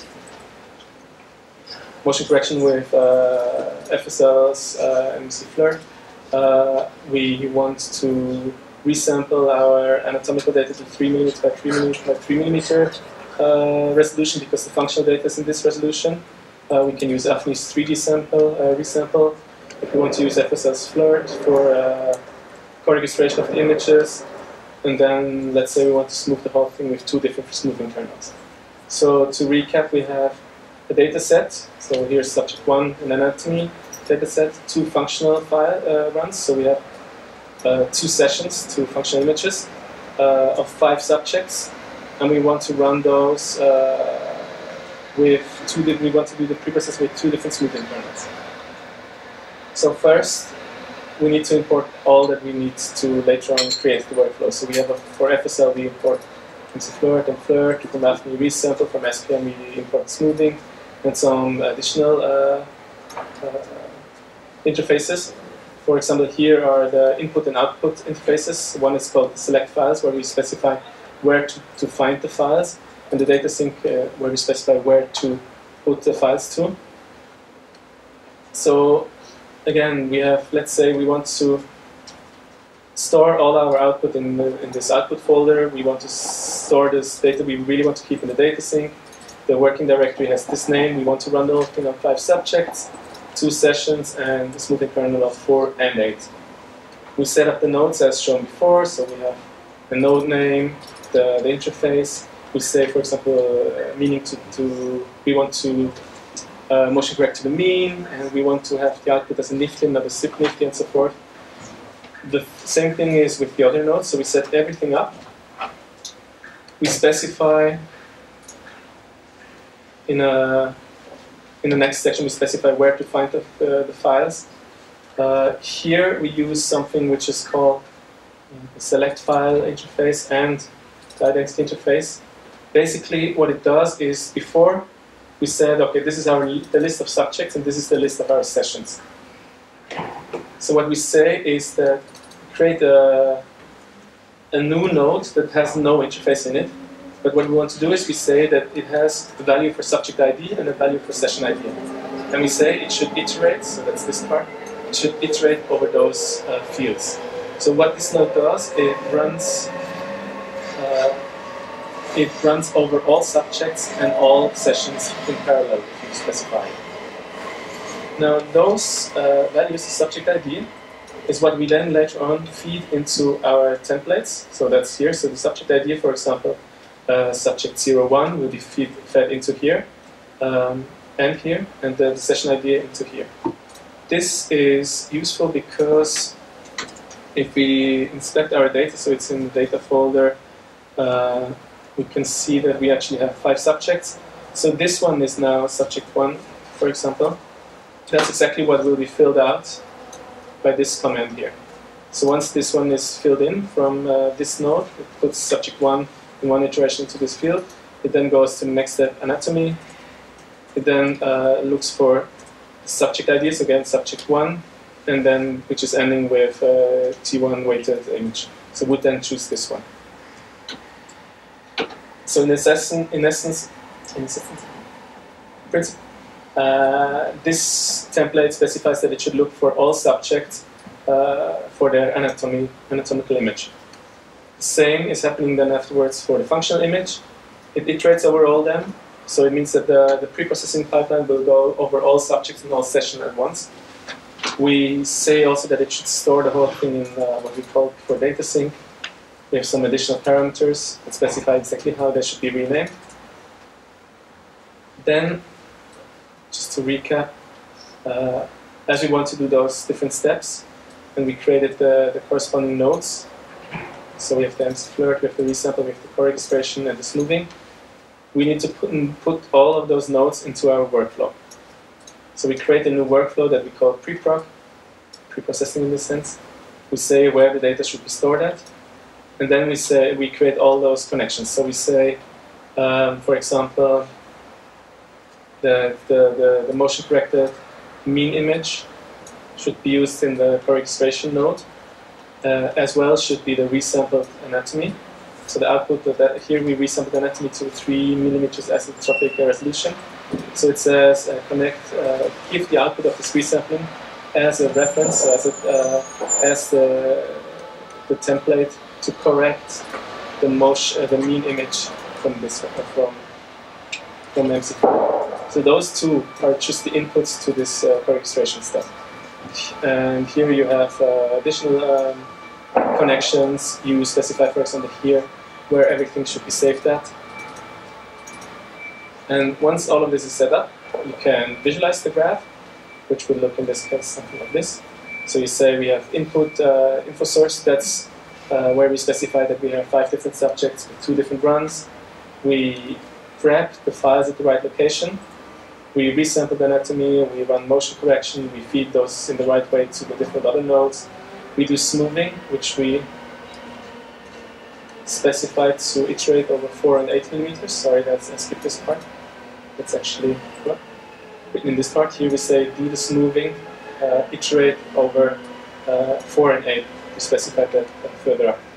motion correction with uh, F S Ls uh, and M C FLIR. Uh, we want to resample our anatomical data to three millimeter by three millimeter by three millimeter uh, resolution because the functional data is in this resolution. Uh, we can use A F N I's three D sample, uh, resample. If we want to use F S L's FLIR for uh, co-registration of the images, and then let's say we want to smooth the whole thing with two different smoothing kernels. So to recap, we have a data set. So here's subject one, an anatomy data set, two functional file uh, runs. So we have uh, two sessions, two functional images uh, of five subjects, and we want to run those uh, with two. We want to do the preprocess with two different smoothing kernels. So first, we need to import all that we need to later on create the workflow. So we have a, for F S L we import M C FLIR and FLIR, from A F N I resample, from S P M we import smoothing, and some additional uh, uh, interfaces. For example, here are the input and output interfaces. One is called select files, where we specify where to, to find the files, and the data sync, uh, where we specify where to put the files to. So again, we have, let's say we want to store all our output in, the, in this output folder. We want to store this data we really want to keep in the data sync. The working directory has this name. We want to run the whole thing on five subjects, two sessions, and a smoothing kernel of four and eight. We set up the nodes as shown before, so we have the node name, the, the interface. We say, for example, uh, meaning to, to, we want to uh, motion correct to the mean, and we want to have the output as a Nifty, not a zip Nifty, and so forth. The same thing is with the other nodes, so we set everything up. We specify in a in the next section we specify where to find the, uh, the files. Uh, here we use something which is called the select file interface and the identity interface. Basically, what it does is before we said, okay, this is our the list of subjects and this is the list of our sessions. So what we say is that create a, a new node that has no interface in it. But what we want to do is we say that it has the value for subject I D and a value for session I D. And we say it should iterate, so that's this part, it should iterate over those uh, fields. So what this node does, it runs uh, it runs over all subjects and all sessions in parallel if you specify. Now those uh, values of subject I D is what we then later on feed into our templates. So that's here. So the subject I D, for example, uh, subject zero one will be feed, fed into here. Um, and here, and the session I D into here. This is useful because if we inspect our data, so it's in the data folder, uh, we can see that we actually have five subjects. So this one is now subject one, for example. That's exactly what will be filled out by this command here. So once this one is filled in from uh, this node, it puts subject one in one iteration into this field. It then goes to the next step, anatomy. It then uh, looks for the subject I Ds, again subject one, and then which is ending with uh, T one weighted image. So would then choose this one. So in essence, in essence, in essence, principle, uh, this template specifies that it should look for all subjects uh, for their anatomy, anatomical image. The same is happening then afterwards for the functional image. It iterates over all them, so it means that the, the pre-processing pipeline will go over all subjects in all sessions at once. We say also that it should store the whole thing in uh, what we call for data sync. We have some additional parameters that specify exactly how they should be renamed. Then, just to recap, uh, as we want to do those different steps, and we created the, the corresponding nodes. So we have the M C flirt, we have the resample, we have the co-registration and the smoothing. We need to put, in, put all of those nodes into our workflow. So we create a new workflow that we call pre-proc, pre-processing in this sense. We say where the data should be stored at. And then we say we create all those connections. So we say, um, for example, the, the, the, the motion corrected mean image should be used in the co-registration node. Uh, as well should be the resampled anatomy. So the output of that, here we resampled anatomy to three millimeters isotropic resolution. So it says uh, connect, uh, give the output of this resampling as a reference, so as, a, uh, as the, the template to correct the motion, uh, the mean image from this uh, from from M C four. So those two are just the inputs to this uh, co-registration step. And here you have uh, additional um, connections. You specify, for example, here where everything should be saved at. And once all of this is set up, you can visualize the graph, which will look in this case something like this. So you say we have input uh, info source. That's uh, where we specify that we have five different subjects with two different runs. We grab the files at the right location. We resample the anatomy, we run motion correction, we feed those in the right way to the different other nodes. We do smoothing, which we specify to iterate over four and eight millimeters. Sorry, that's I skipped this part. That's actually what? Written in this part. Here we say do the smoothing, uh, iterate over uh, four and eight. We specify that further up.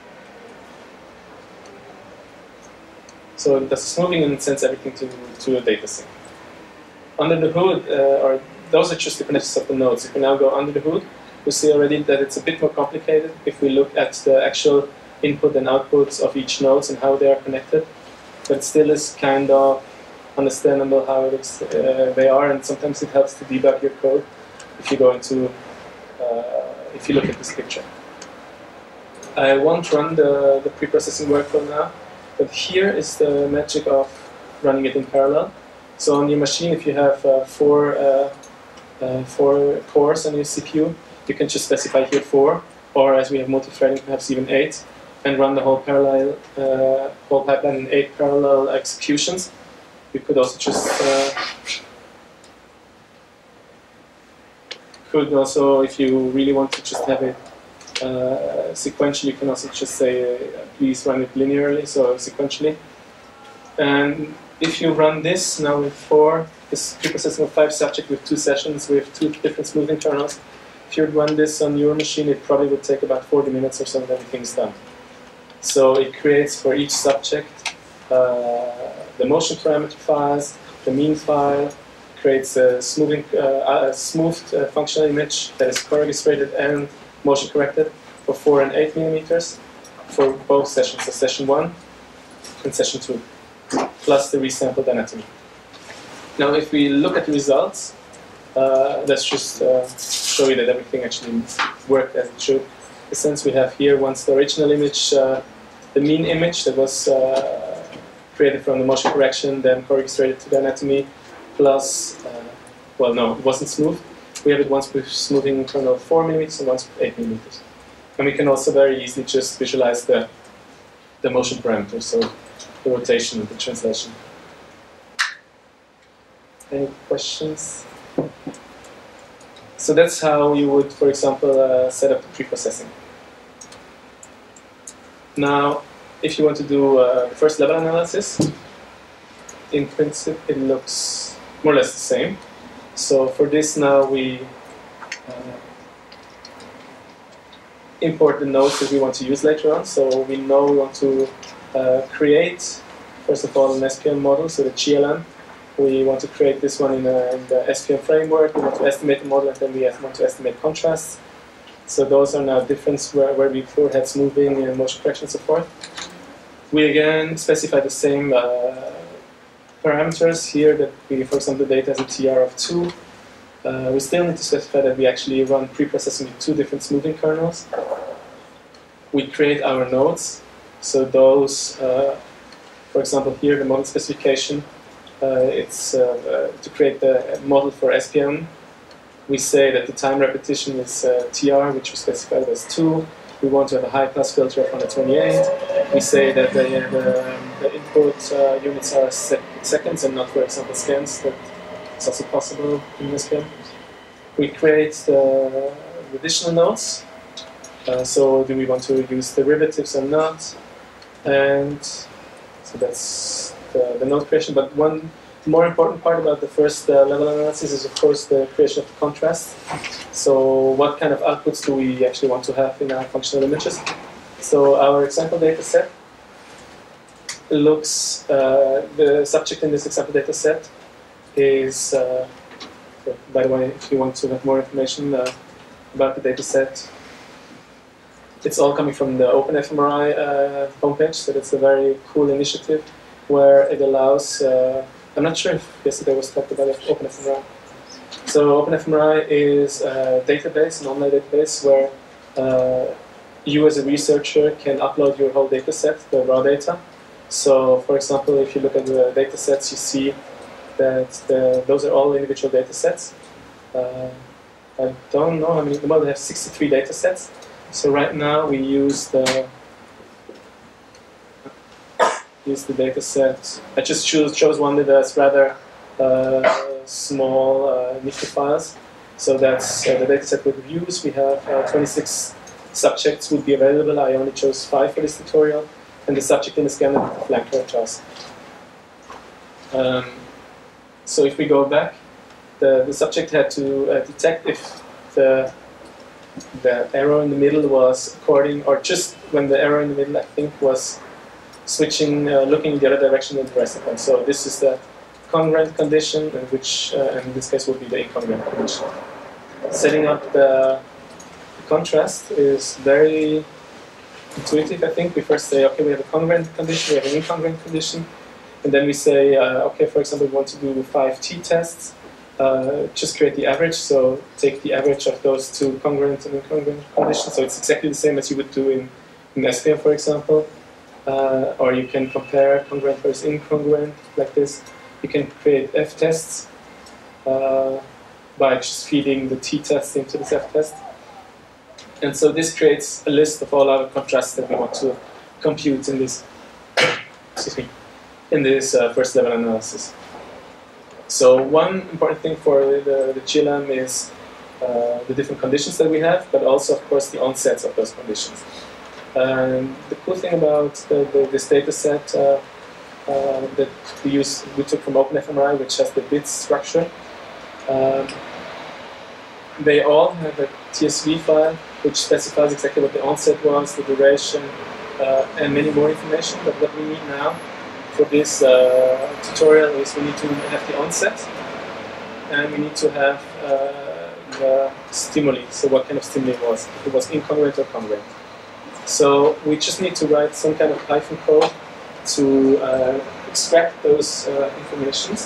So it does smoothing and sends everything to, to a data sync. Under the hood, uh, or those are just the connections of the nodes. If we now go under the hood, we see already that it's a bit more complicated if we look at the actual input and outputs of each node and how they are connected. But it still is kind of understandable how it is, uh, they are, and sometimes it helps to debug your code if you go into, uh, if you look at this picture. I won't run the, the pre-processing workflow now, but here is the magic of running it in parallel. So on your machine, if you have uh, four, uh, uh, four cores on your C P U, you can just specify here four, or as we have multi-threading, perhaps even eight, and run the whole parallel, uh, whole pipeline in eight parallel executions. You could also just uh, could also, if you really want to just have it uh, sequentially, you can also just say, uh, please run it linearly, so sequentially. And if you run this now with four, this pre-processing of five subject with two sessions with two different smoothing kernels, if you run this on your machine, it probably would take about forty minutes or so and everything's done. So it creates for each subject uh, the motion parameter files, the mean file, creates a smoothing, uh, a smoothed uh, functional image that is co-registrated and motion corrected for four and eight millimeters for both sessions, so session one and session two, plus the resampled anatomy. Now, if we look at the results, uh, let's just uh, show you that everything actually worked as it should. Since we have here once the original image, uh, the mean image that was uh, created from the motion correction, then co-registrated to the anatomy, plus, uh, well, no, it wasn't smooth. We have it once with smoothing kernel four millimeters and once with eight millimeters. And we can also very easily just visualize the, the motion parameters, so the rotation and the translation. Any questions? So that's how you would, for example, uh, set up the pre-processing. Now, if you want to do uh, the first level analysis, in principle it looks more or less the same. So for this now we uh, import the nodes that we want to use later on. So we know we want to uh, create, first of all, an S P M model, so the G L M. We want to create this one in, a, in the S P M framework. We want to estimate the model, and then we want to estimate contrasts. So those are now different where, where we before had smoothing and motion correction and so forth. We again specify the same uh, parameters here that we, for example, the data has a T R of two. Uh, we still need to specify that we actually run pre-processing with two different smoothing kernels. We create our nodes. So those, uh, for example, here the model specification, uh, it's uh, uh, to create the model for S P M. We say that the time repetition is uh, T R, which we specified as two. We want to have a high-pass filter of one hundred twenty-eight. We say that the, the, the input uh, units are sec seconds and not, for example, scans. That is also possible in S P M. We create the additional nodes. Uh, so do we want to use derivatives or not? And so that's the, the node creation. But one more important part about the first uh, level analysis is, of course, the creation of the contrast. So what kind of outputs do we actually want to have in our functional images? So our example data set looks, uh, the subject in this example data set is, uh, so by the way, if you want to have more information uh, about the data set, it's all coming from the OpenFMRI uh, homepage. So that's a very cool initiative where it allows, uh, I'm not sure if yesterday was talked about OpenFMRI. So OpenFMRI is a database, an online database, where uh, you as a researcher can upload your whole data set, the raw data. So for example, if you look at the data sets, you see that the, those are all individual data sets. Uh, I don't know how many, well, we have sixty-three data sets. So right now we use the use the data set. I just choose, chose one that has rather uh, small uh, nifty files. So that's uh, the data set with views. We have uh, twenty-six subjects would be available. I only chose five for this tutorial. And the subject in the scanner with the flank characters. Um, so if we go back, the, the subject had to uh, detect if the the arrow in the middle was according, or just when the arrow in the middle, I think, was switching, uh, looking in the other direction than the rest of them. So this is the congruent condition, and which uh, in this case would be the incongruent condition. Setting up the, the contrast is very intuitive, I think. We first say, okay, we have a congruent condition, we have an incongruent condition, and then we say, uh, okay, for example, we want to do five t-tests. Uh, just create the average, so take the average of those two congruent and incongruent conditions. So it's exactly the same as you would do in, in S P M, for example. Uh, or you can compare congruent versus incongruent like this. You can create f-tests uh, by just feeding the t-test into this f-test. And so this creates a list of all our contrasts that we want to compute in this, excuse me, in this uh, first level analysis. So one important thing for the, the G L M is uh, the different conditions that we have, but also, of course, the onsets of those conditions. Um, the cool thing about the, the, this data set uh, uh, that we use, we took from OpenFMRI, which has the bits structure. Um, they all have a T S V file which specifies exactly what the onset was, the duration, uh, and many more information. But what we need now for this uh, tutorial is we need to have the onset, and we need to have uh, the stimuli, so what kind of stimuli it was, if it was incongruent or congruent. So we just need to write some kind of Python code to uh, extract those uh, informations.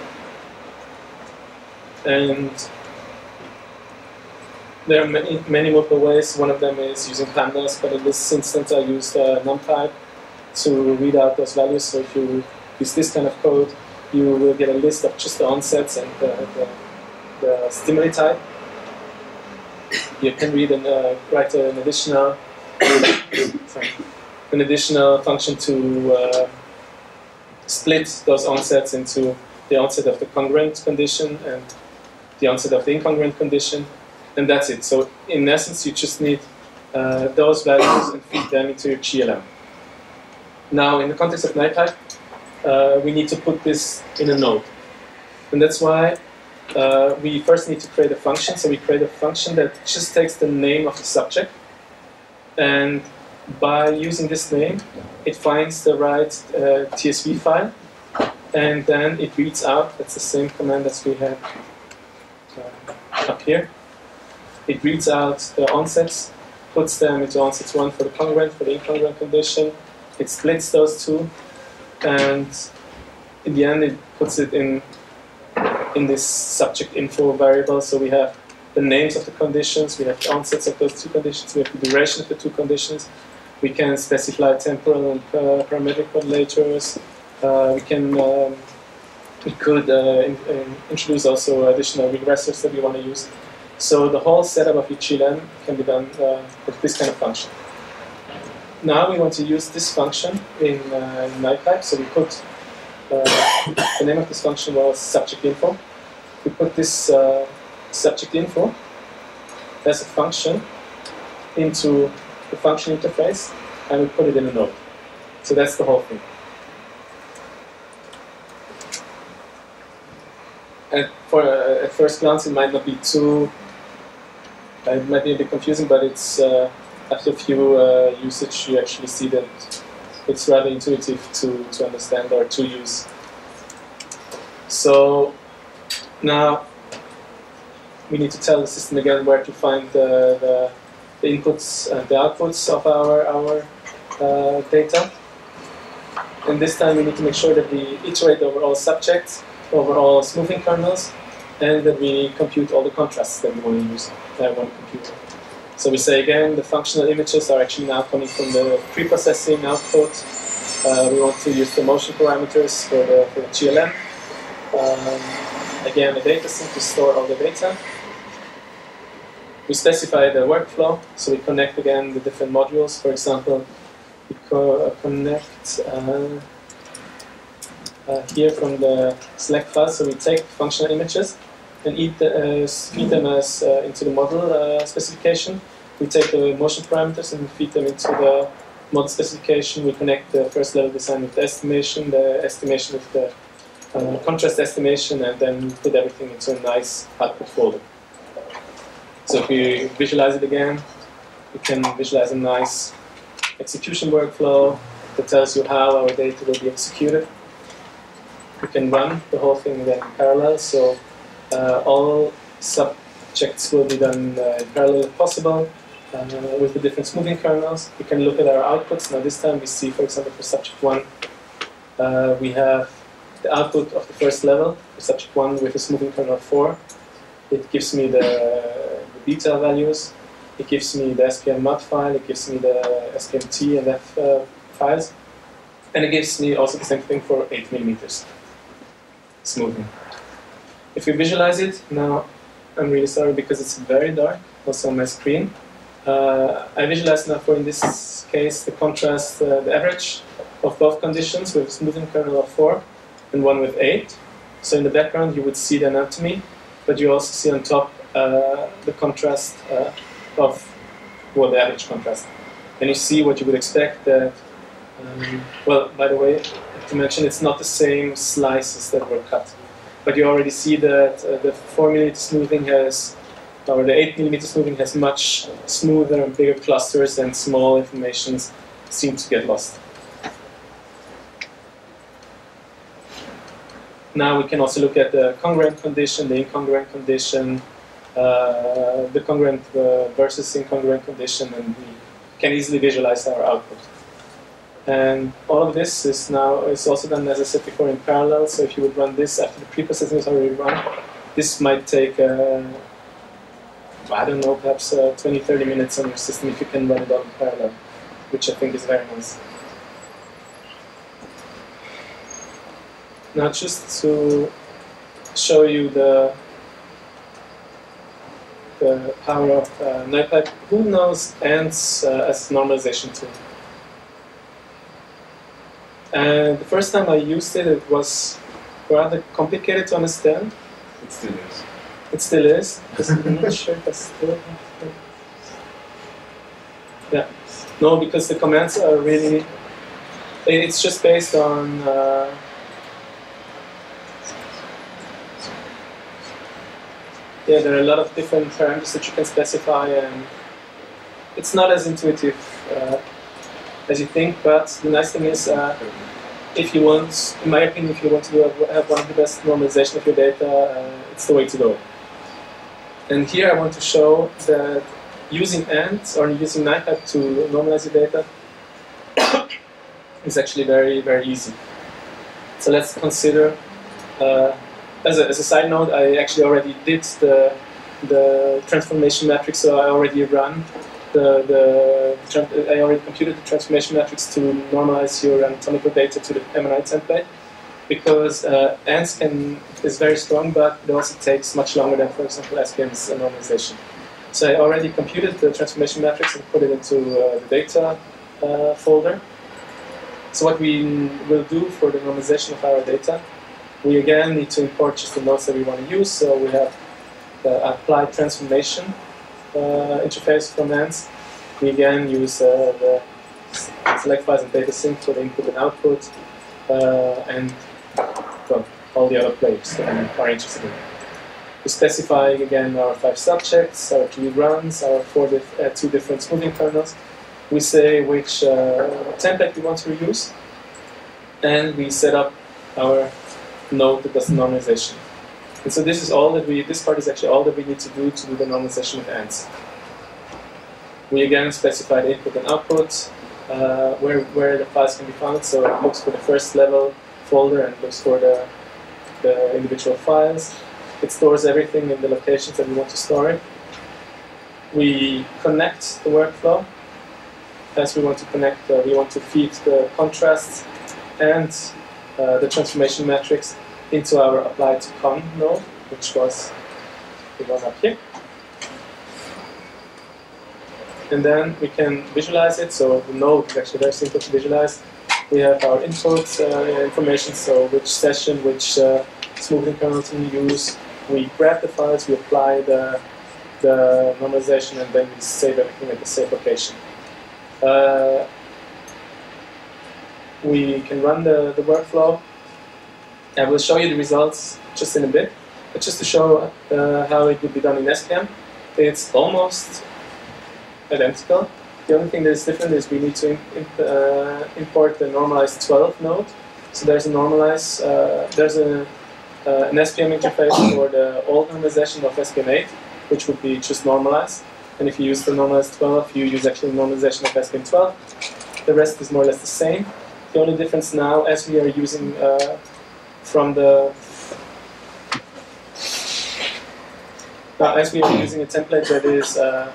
And there are many, many multiple ways. One of them is using pandas, but in this instance I used uh, NumPy to read out those values. So if you use this kind of code, you will get a list of just the onsets and the, the, the stimuli type. You can read and uh, write an additional sorry, an additional function to uh, split those onsets into the onset of the congruent condition and the onset of the incongruent condition, and that's it. So in essence, you just need uh, those values and feed them into your G L M. Now, in the context of NiPipe, uh, we need to put this in a node, and that's why uh, we first need to create a function. So we create a function that just takes the name of the subject, and by using this name, it finds the right uh, T S V file, and then it reads out. That's the same command as we had uh, up here. It reads out the onsets, puts them into onsets one for the congruent, for the incongruent condition. It splits those two, and in the end, it puts it in in this subject info variable. So we have the names of the conditions, we have the onsets of those two conditions, we have the duration of the two conditions. We can specify temporal and uh, parametric modulators. Uh, we can um, we could uh, in, in introduce also additional regressors that we want to use. So the whole setup of each G L M can be done uh, with this kind of function. Now we want to use this function in, uh, in NiPipe. So we put uh, the name of this function was subject info. We put this uh, subject info as a function into the function interface, and we put it in a node. So that's the whole thing. And for uh, at first glance, it might not be too. Uh, it might be a bit confusing, but it's uh, after a few uh, usage, you actually see that it's rather intuitive to to understand or to use. So now we need to tell the system again where to find the, the, the inputs and the outputs of our our uh, data. And this time we need to make sure that we iterate over all subjects, over all smoothing kernels, and that we compute all the contrasts that we want to use, that we want to compute. So we say again, the functional images are actually now coming from the pre-processing output. Uh, we want to use the motion parameters for the, for the G L M. Um, again, the data sync to store all the data. We specify the workflow, so we connect again the different modules. For example, we co connect uh, uh, here from the select file. So we take functional images and eat the, uh, feed them as uh, into the model uh, specification. We take the motion parameters and feed them into the model specification. We connect the first level design with the estimation, the estimation with the uh, contrast estimation, and then put everything into a nice output folder. So if we visualize it again, we can visualize a nice execution workflow that tells you how our data will be executed. We can run the whole thing again in parallel, so uh, all subjects will be done uh, in parallel if possible uh, with the different smoothing kernels. We can look at our outputs. Now this time we see, for example, for subject one, uh, we have the output of the first level, for subject one with a smoothing kernel of four. It gives me the detail values, it gives me the S P M mod file, it gives me the S P M T and F uh, files, and it gives me also the same thing for eight millimeters smoothing. If we visualize it, now I'm really sorry because it's very dark also on my screen. Uh, I visualize now for, in this case, the contrast, uh, the average of both conditions with a smoothing kernel of four and one with eight. So in the background you would see the anatomy, but you also see on top Uh, the contrast uh, of, well, the average contrast. And you see what you would expect that, um, well, by the way, to mention it's not the same slices that were cut. But you already see that uh, the four millimeter smoothing has, or the eight millimeter smoothing has much smoother and bigger clusters, and small informations seem to get lost. Now we can also look at the congruent condition, the incongruent condition, Uh, the congruent uh, versus incongruent condition, and we can easily visualize our output. And all of this is now is also done, as I said before, in parallel. So if you would run this after the pre-processing is already run, this might take, uh, I don't know, perhaps uh, twenty to thirty minutes on your system if you can run it all in parallel, which I think is very nice. Now just to show you the the power of uh, NiPipe, who knows ants uh, as a normalization tool? And the first time I used it, it was rather complicated to understand. It still is. It still is. I'm not sure if I still. Yeah. No, because the commands are really. It's just based on. Uh, yeah, there are a lot of different parameters that you can specify, and it's not as intuitive uh, as you think. But the nice thing is, uh, if you want, in my opinion, if you want to do, have one of the best normalization of your data, uh, it's the way to go. And here I want to show that using ants or using NiPipe to normalize your data is actually very, very easy. So let's consider, uh, as, a, as a side note, I actually already did the, the transformation matrix, so I already run the, the, I already computed the transformation matrix to normalize your anatomical data to the M N I template, because uh, ants can, is very strong, but it also takes much longer than, for example, S P M's normalization. So I already computed the transformation matrix and put it into uh, the data uh, folder. So what we will do for the normalization of our data, we again need to import just the nodes that we want to use. So we have the applied transformation uh, interface from ants. We again use uh, the select files and data sync for the input and output, uh, and well, all the other players that we are interested in. We specify again our five subjects, our three runs, our four dif uh, two different smoothing kernels. We say which uh, template we want to reuse, and we set up our node that does the normalization. And so this is all that we, this part is actually all that we need to do to do the normalization with ants. We again specify the input and output, uh, where, where the files can be found. So it looks for the first level folder and looks for the, the individual files. It stores everything in the locations that we want to store it. We connect the workflow. As we want to connect, uh, we want to feed the contrasts and uh, the transformation matrix into our applied to con node, which was the one up here. And then we can visualize it. So the node is actually very simple to visualize. We have our input uh, information, so which session, which uh, smoothing kernel to use. We grab the files, we apply the, the normalization, and then we save everything at the safe location. Uh, we can run the, the workflow. I will show you the results just in a bit, but just to show uh, how it would be done in S P M, it's almost identical. The only thing that is different is we need to imp imp uh, import the normalized twelve node. So there's a normalize, uh, there's a, uh, an S P M interface for the old normalization of S P M eight, which would be just normalized. And if you use the normalized twelve, you use actually normalization of S P M twelve. The rest is more or less the same. The only difference now, as we are using uh, from the uh, as we are using a template that is uh,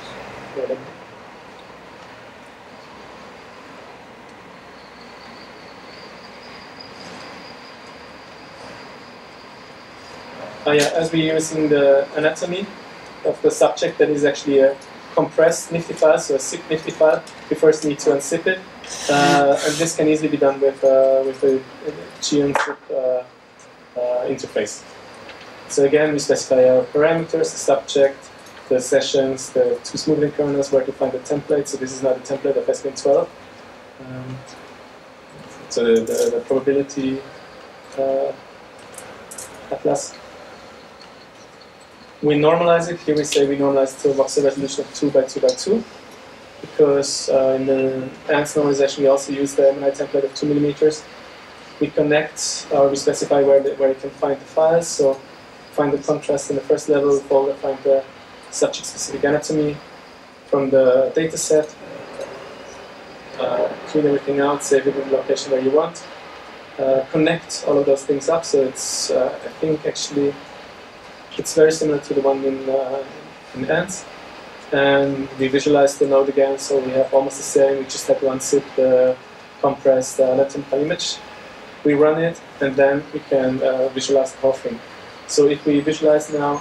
oh yeah, as we're using the anatomy of the subject, that is actually a compressed Nifty file, so a zip Nifty file. We first need to unzip it, uh, and this can easily be done with uh, with a gunzip uh, uh, interface. So again, we specify our parameters, the subject, the sessions, the two smoothing kernels, where to find the template. So this is now the template of S P M twelve. Um, so the, the, the probability uh, atlas. We normalize it. Here we say we normalize to a voxel resolution of two by two by two, because uh, in the ants normalization we also use the M N I template of two millimeters. We connect, or we specify where the, where you can find the files. So find the contrast in the first level folder, find the subject-specific anatomy from the data set, uh, clean everything out, save it in the location where you want, uh, connect all of those things up. So it's, uh, I think actually, it's very similar to the one in, uh, in ants. And we visualize the node again, so we have almost the same. We just have to unzip the compressed uh, anatomical image. we run it, and then we can uh, visualize the whole thing. So if we visualize now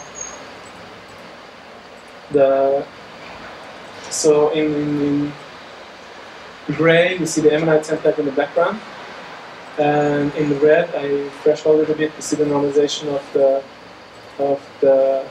the, so in, in, in gray we see the M N I template in the background, and in red I thresholded a bit to see the normalization of the of the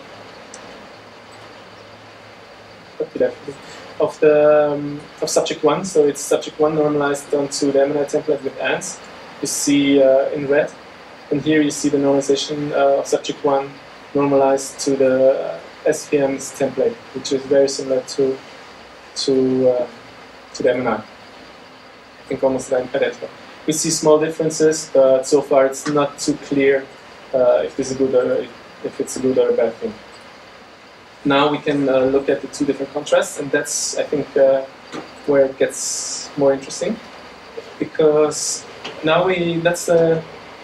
what did I forget? of the um, of subject one. So it's subject one normalized onto the M N I template with ants. You see uh, in red, and here you see the normalization uh, of subject one normalized to the uh, S P M's template, which is very similar to to uh, to the M N I. I think almost identical. We see small differences, but so far it's not too clear uh, if this is a good or if it's a good or a bad thing. Now we can uh, look at the two different contrasts, and that's, I think, uh, where it gets more interesting, because now we that's the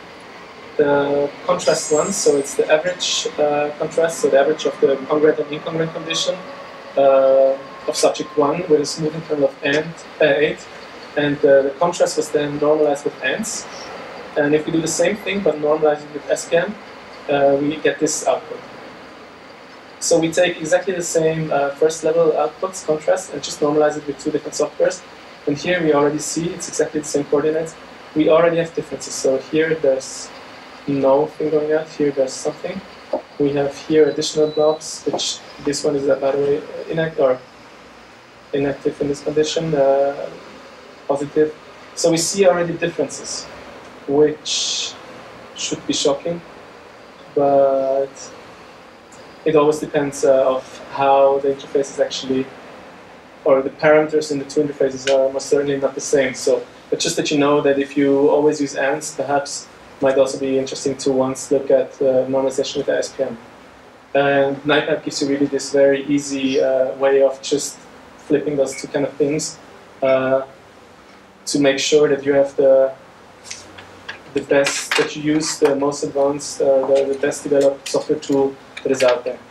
the contrast one. So it's the average uh, contrast, so the average of the congruent and incongruent condition uh, of subject one with a smoothing kernel of ant, uh, eight, and uh, the contrast was then normalized with ants. And if we do the same thing but normalize it with S P M, uh, we get this output. So we take exactly the same uh, first level outputs, contrast, and just normalize it with two different softwares. And here we already see it's exactly the same coordinates. We already have differences. So here there's no thing going out. Here there's something. We have here additional blobs, which this one is, uh, by the way, inactive or inactive in this condition, uh, positive. So we see already differences, which should be shocking, but it always depends uh, of how the interface is actually, or the parameters in the two interfaces are most certainly not the same. So, but just that you know that if you always use ants, perhaps might also be interesting to once look at uh, normalization with the S P M. And NiPapp gives you really this very easy uh, way of just flipping those two kind of things uh, to make sure that you have the the best, that you use the most advanced, uh, the, the best developed software tool that is out there.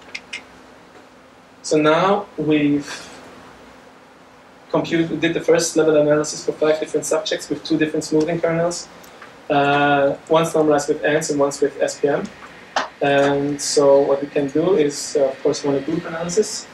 So now we've computed, we did the first level analysis for five different subjects with two different smoothing kernels. Uh, one's normalized with ants and one's with S P M. And so what we can do is, uh, of course, run a group analysis.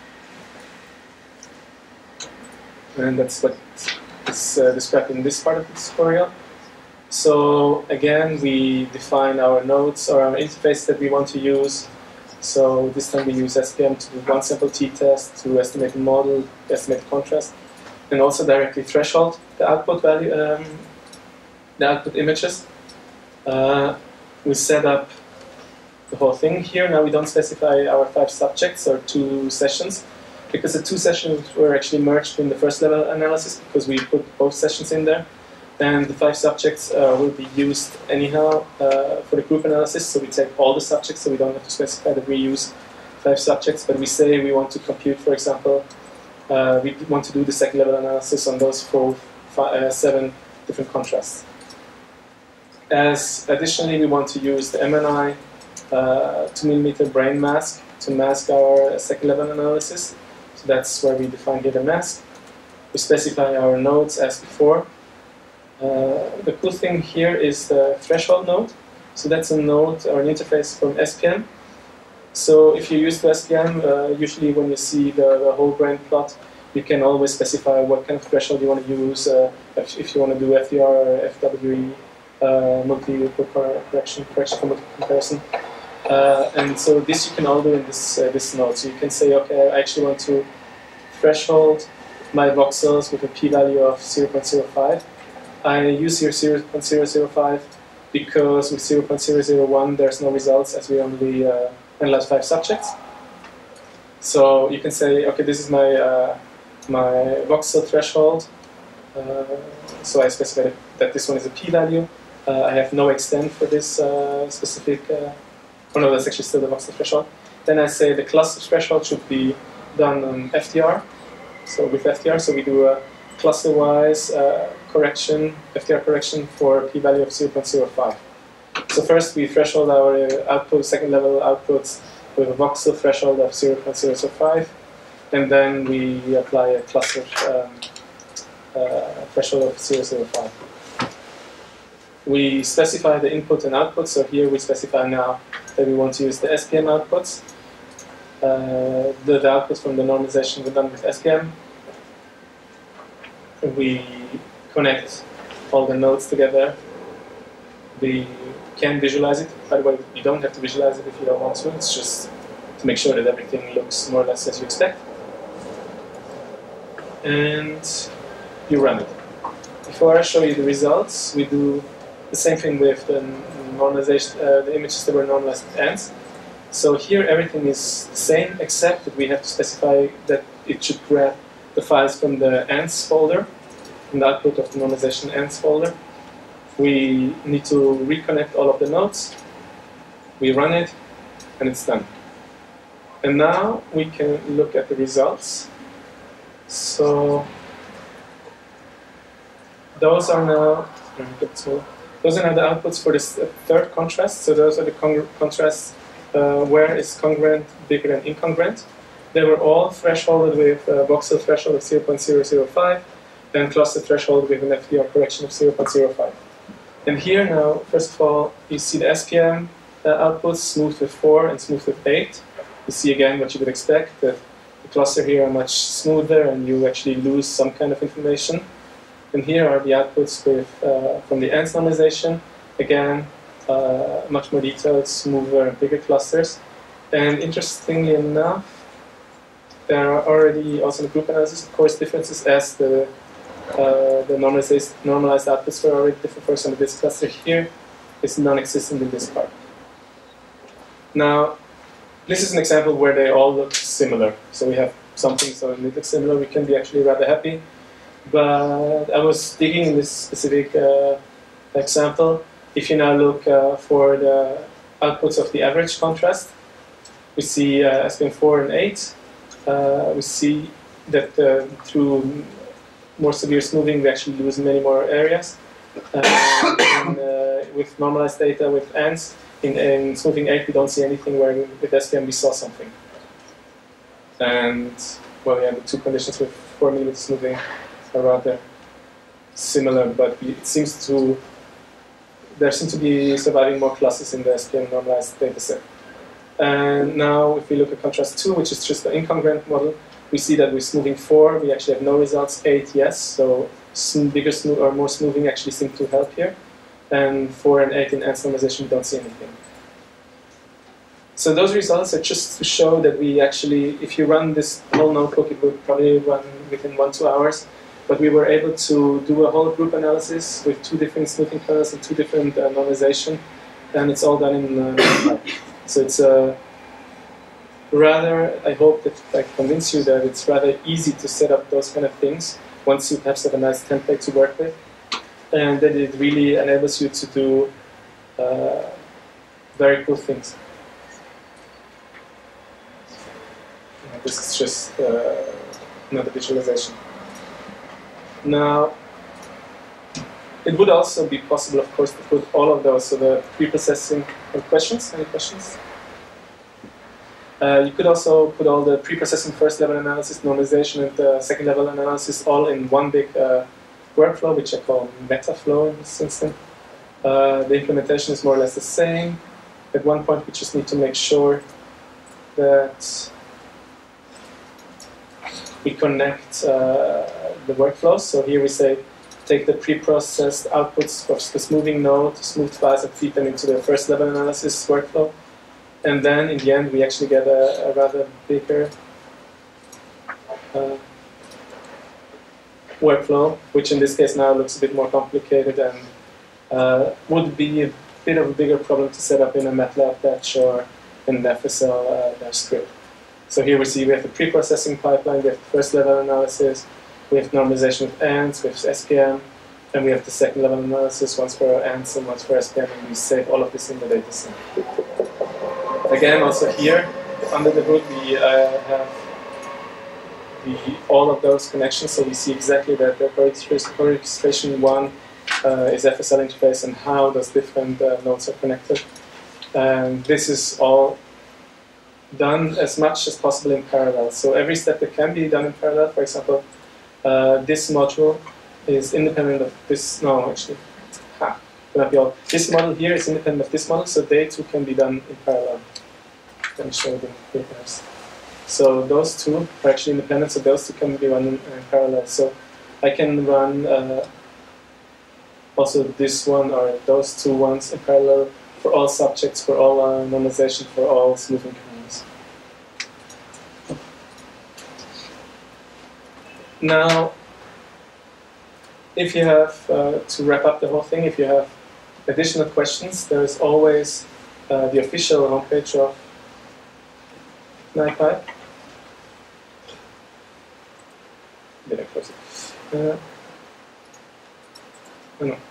And that's what is uh, described in this part of the tutorial. So again, we define our nodes or our interface that we want to use. So this time we use S P M to do one sample t-test to estimate the model, estimate the contrast, and also directly threshold the output value, um, the output images. Uh, we set up the whole thing here. Now we don't specify our five subjects or two sessions, because the two sessions were actually merged in the first level analysis because we put both sessions in there. And the five subjects uh, will be used anyhow uh, for the group analysis. So we take all the subjects, so we don't have to specify that we use five subjects. But we say we want to compute, for example, uh, we want to do the second level analysis on those four, five, uh, seven different contrasts. As additionally, we want to use the M N I uh, two millimeter brain mask to mask our second level analysis. So that's where we define here the mask. We specify our nodes as before. Uh, the cool thing here is the threshold node. So that's a node or an interface from S P M. So if you use the S P M, uh, usually when you see the, the whole brain plot, you can always specify what kind of threshold you want to use, uh, if, if you want to do F D R or F W E, uh, multi-input correction, correction for multiple comparison. Uh, and so this you can all do in this, uh, this node. So you can say, okay, I actually want to threshold my voxels with a p-value of zero point zero five. I use here zero point zero zero five because with zero point zero zero one there's no results as we only uh, analyze five subjects. So you can say, okay, this is my uh, my voxel threshold. Uh, so I specify that this one is a p-value. Uh, I have no extent for this uh, specific. Uh, oh no, that's actually still the voxel threshold. Then I say the cluster threshold should be done on F D R. So with F D R, so we do a cluster-wise uh, correction, F D R correction for a p-value of zero point zero five. So first we threshold our output, second level outputs with a voxel threshold of zero point zero zero five, and then we apply a cluster um, uh, threshold of zero point zero five. we specify the input and output. So here we specify now that we want to use the S P M outputs. Uh, the, the outputs from the normalization were done with S P M. We connect all the nodes together. We can visualize it. By the way, you don't have to visualize it if you don't want to. It's just to make sure that everything looks more or less as you expect. And you run it. Before I show you the results, we do the same thing with the normalization, uh, the images that were normalized with ants. So here everything is the same, except that we have to specify that it should grab the files from the ants folder, from the output of the normalization ants folder. We need to reconnect all of the nodes. We run it, and it's done. And now we can look at the results. So those are now those are now the outputs for this third contrast. So those are the con contrasts uh, where is congruent bigger than incongruent. They were all thresholded with a voxel threshold of zero point zero zero five and cluster threshold with an F D R correction of zero point zero five. And here now, first of all, you see the S P M uh, outputs smooth with four and smooth with eight. You see again what you would expect, that the cluster here are much smoother and you actually lose some kind of information. And here are the outputs with, uh, from the ants normalization. Again, uh, much more detailed, smoother, and bigger clusters. And interestingly enough, there are already also in the group analysis, of course, differences as the uh, the normalized, normalized outputs were already different. For example, this cluster here is non-existent in this part. Now, this is an example where they all look similar. So we have something so it looks similar. We can be actually rather happy. But I was digging in this specific uh, example. If you now look uh, for the outputs of the average contrast, we see uh, S P M four and eight. Uh, we see that uh, through more severe smoothing, we actually lose many more areas. Uh, and, uh, with normalized data with ants, in, in smoothing eight, we don't see anything, where with S P M we saw something. And, well, yeah, the two conditions with four millimeter smoothing are rather similar, but we, it seems to, there seem to be surviving more clusters in the S P M normalized data set. And now, if we look at contrast two, which is just the incongruent model, we see that with smoothing four, we actually have no results. eight, yes. So bigger smooth or more smoothing actually seem to help here. And four and eight in ants normalization, we don't see anything. So those results are just to show that we actually, if you run this whole notebook, it would probably run within one, two hours. But we were able to do a whole group analysis with two different smoothing kernels and two different uh, normalization, and it's all done in uh, So it's a uh, rather, I hope that I convince you that it's rather easy to set up those kind of things once you perhaps have a nice template to work with, and that it really enables you to do uh, very cool things. This is just uh, another visualization. Now, it would also be possible, of course, to put all of those, so the pre-processing. Questions? Any questions? Uh, you could also put all the pre-processing first level analysis, normalization, and uh, second level analysis all in one big uh, workflow, which I call MetaFlow in this instance. Uh, the implementation is more or less the same. At one point, we just need to make sure that we connect uh, the workflows. So here we say, take the pre-processed outputs of the smoothing node, smooth files, and feed them into the first level analysis workflow. And then in the end, we actually get a, a rather bigger uh, workflow, which in this case now looks a bit more complicated and uh, would be a bit of a bigger problem to set up in a MATLAB batch or in an F S L uh, script. So here we see we have the pre-processing pipeline, we have the first level analysis, we have normalization with ants, with S P M, and we have the second level analysis, once for ants and once for S P M, and we save all of this in the data set. Again, also here, under the hood, we uh, have the, all of those connections, so we see exactly that the registration one uh, is F S L interface and how those different uh, nodes are connected. And this is all done as much as possible in parallel. So every step that can be done in parallel, for example, uh, this module is independent of this, no, actually, ha. cannot be all. This model here is independent of this model, so they two can be done in parallel. Let me show them here first. So those two are actually independent, so those two can be run in, in parallel. So I can run uh, also this one or those two ones in parallel for all subjects, for all uh, normalization, for all smoothing kernels. Now, if you have, uh, to wrap up the whole thing, if you have additional questions, there is always uh, the official homepage of NiPy. Did I close it? Uh, oh no.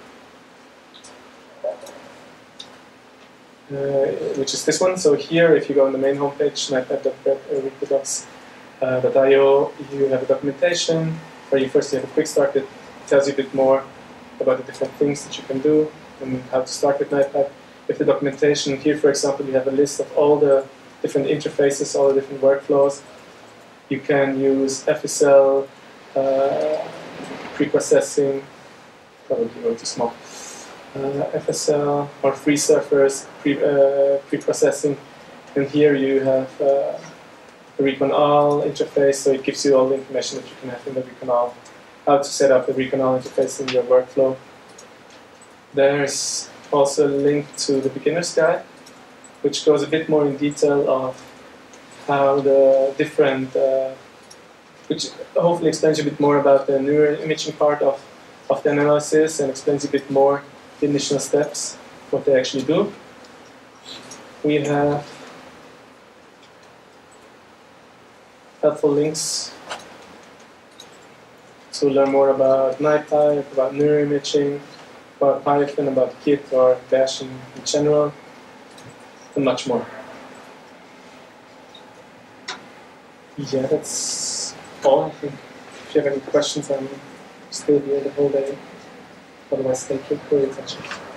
Uh, which is this one. So here, if you go on the main homepage, nipy dot i o, you have a documentation where you first have a quick start that tells you a bit more about the different things that you can do and how to start with NiPy. With the documentation here, for example, you have a list of all the different interfaces, all the different workflows. You can use F S L, uh, preprocessing, probably a little too small, uh, F S L or FreeSurfers, pre, uh, preprocessing. And here you have uh, a ReconAll interface, so it gives you all the information that you can have in the ReconAll, how to set up the ReconAll interface in your workflow. There's also a link to the beginner's guide, which goes a bit more in detail of how the different, uh, which hopefully explains you a bit more about the neuroimaging part of, of the analysis and explains a bit more the initial steps, what they actually do. We have helpful links to learn more about NiPy, about neuroimaging, about Python, about Git or Bash in, in general, and much more. Yeah, that's all. I think if you have any questions, I'm still here the whole day. Otherwise, thank you for your attention.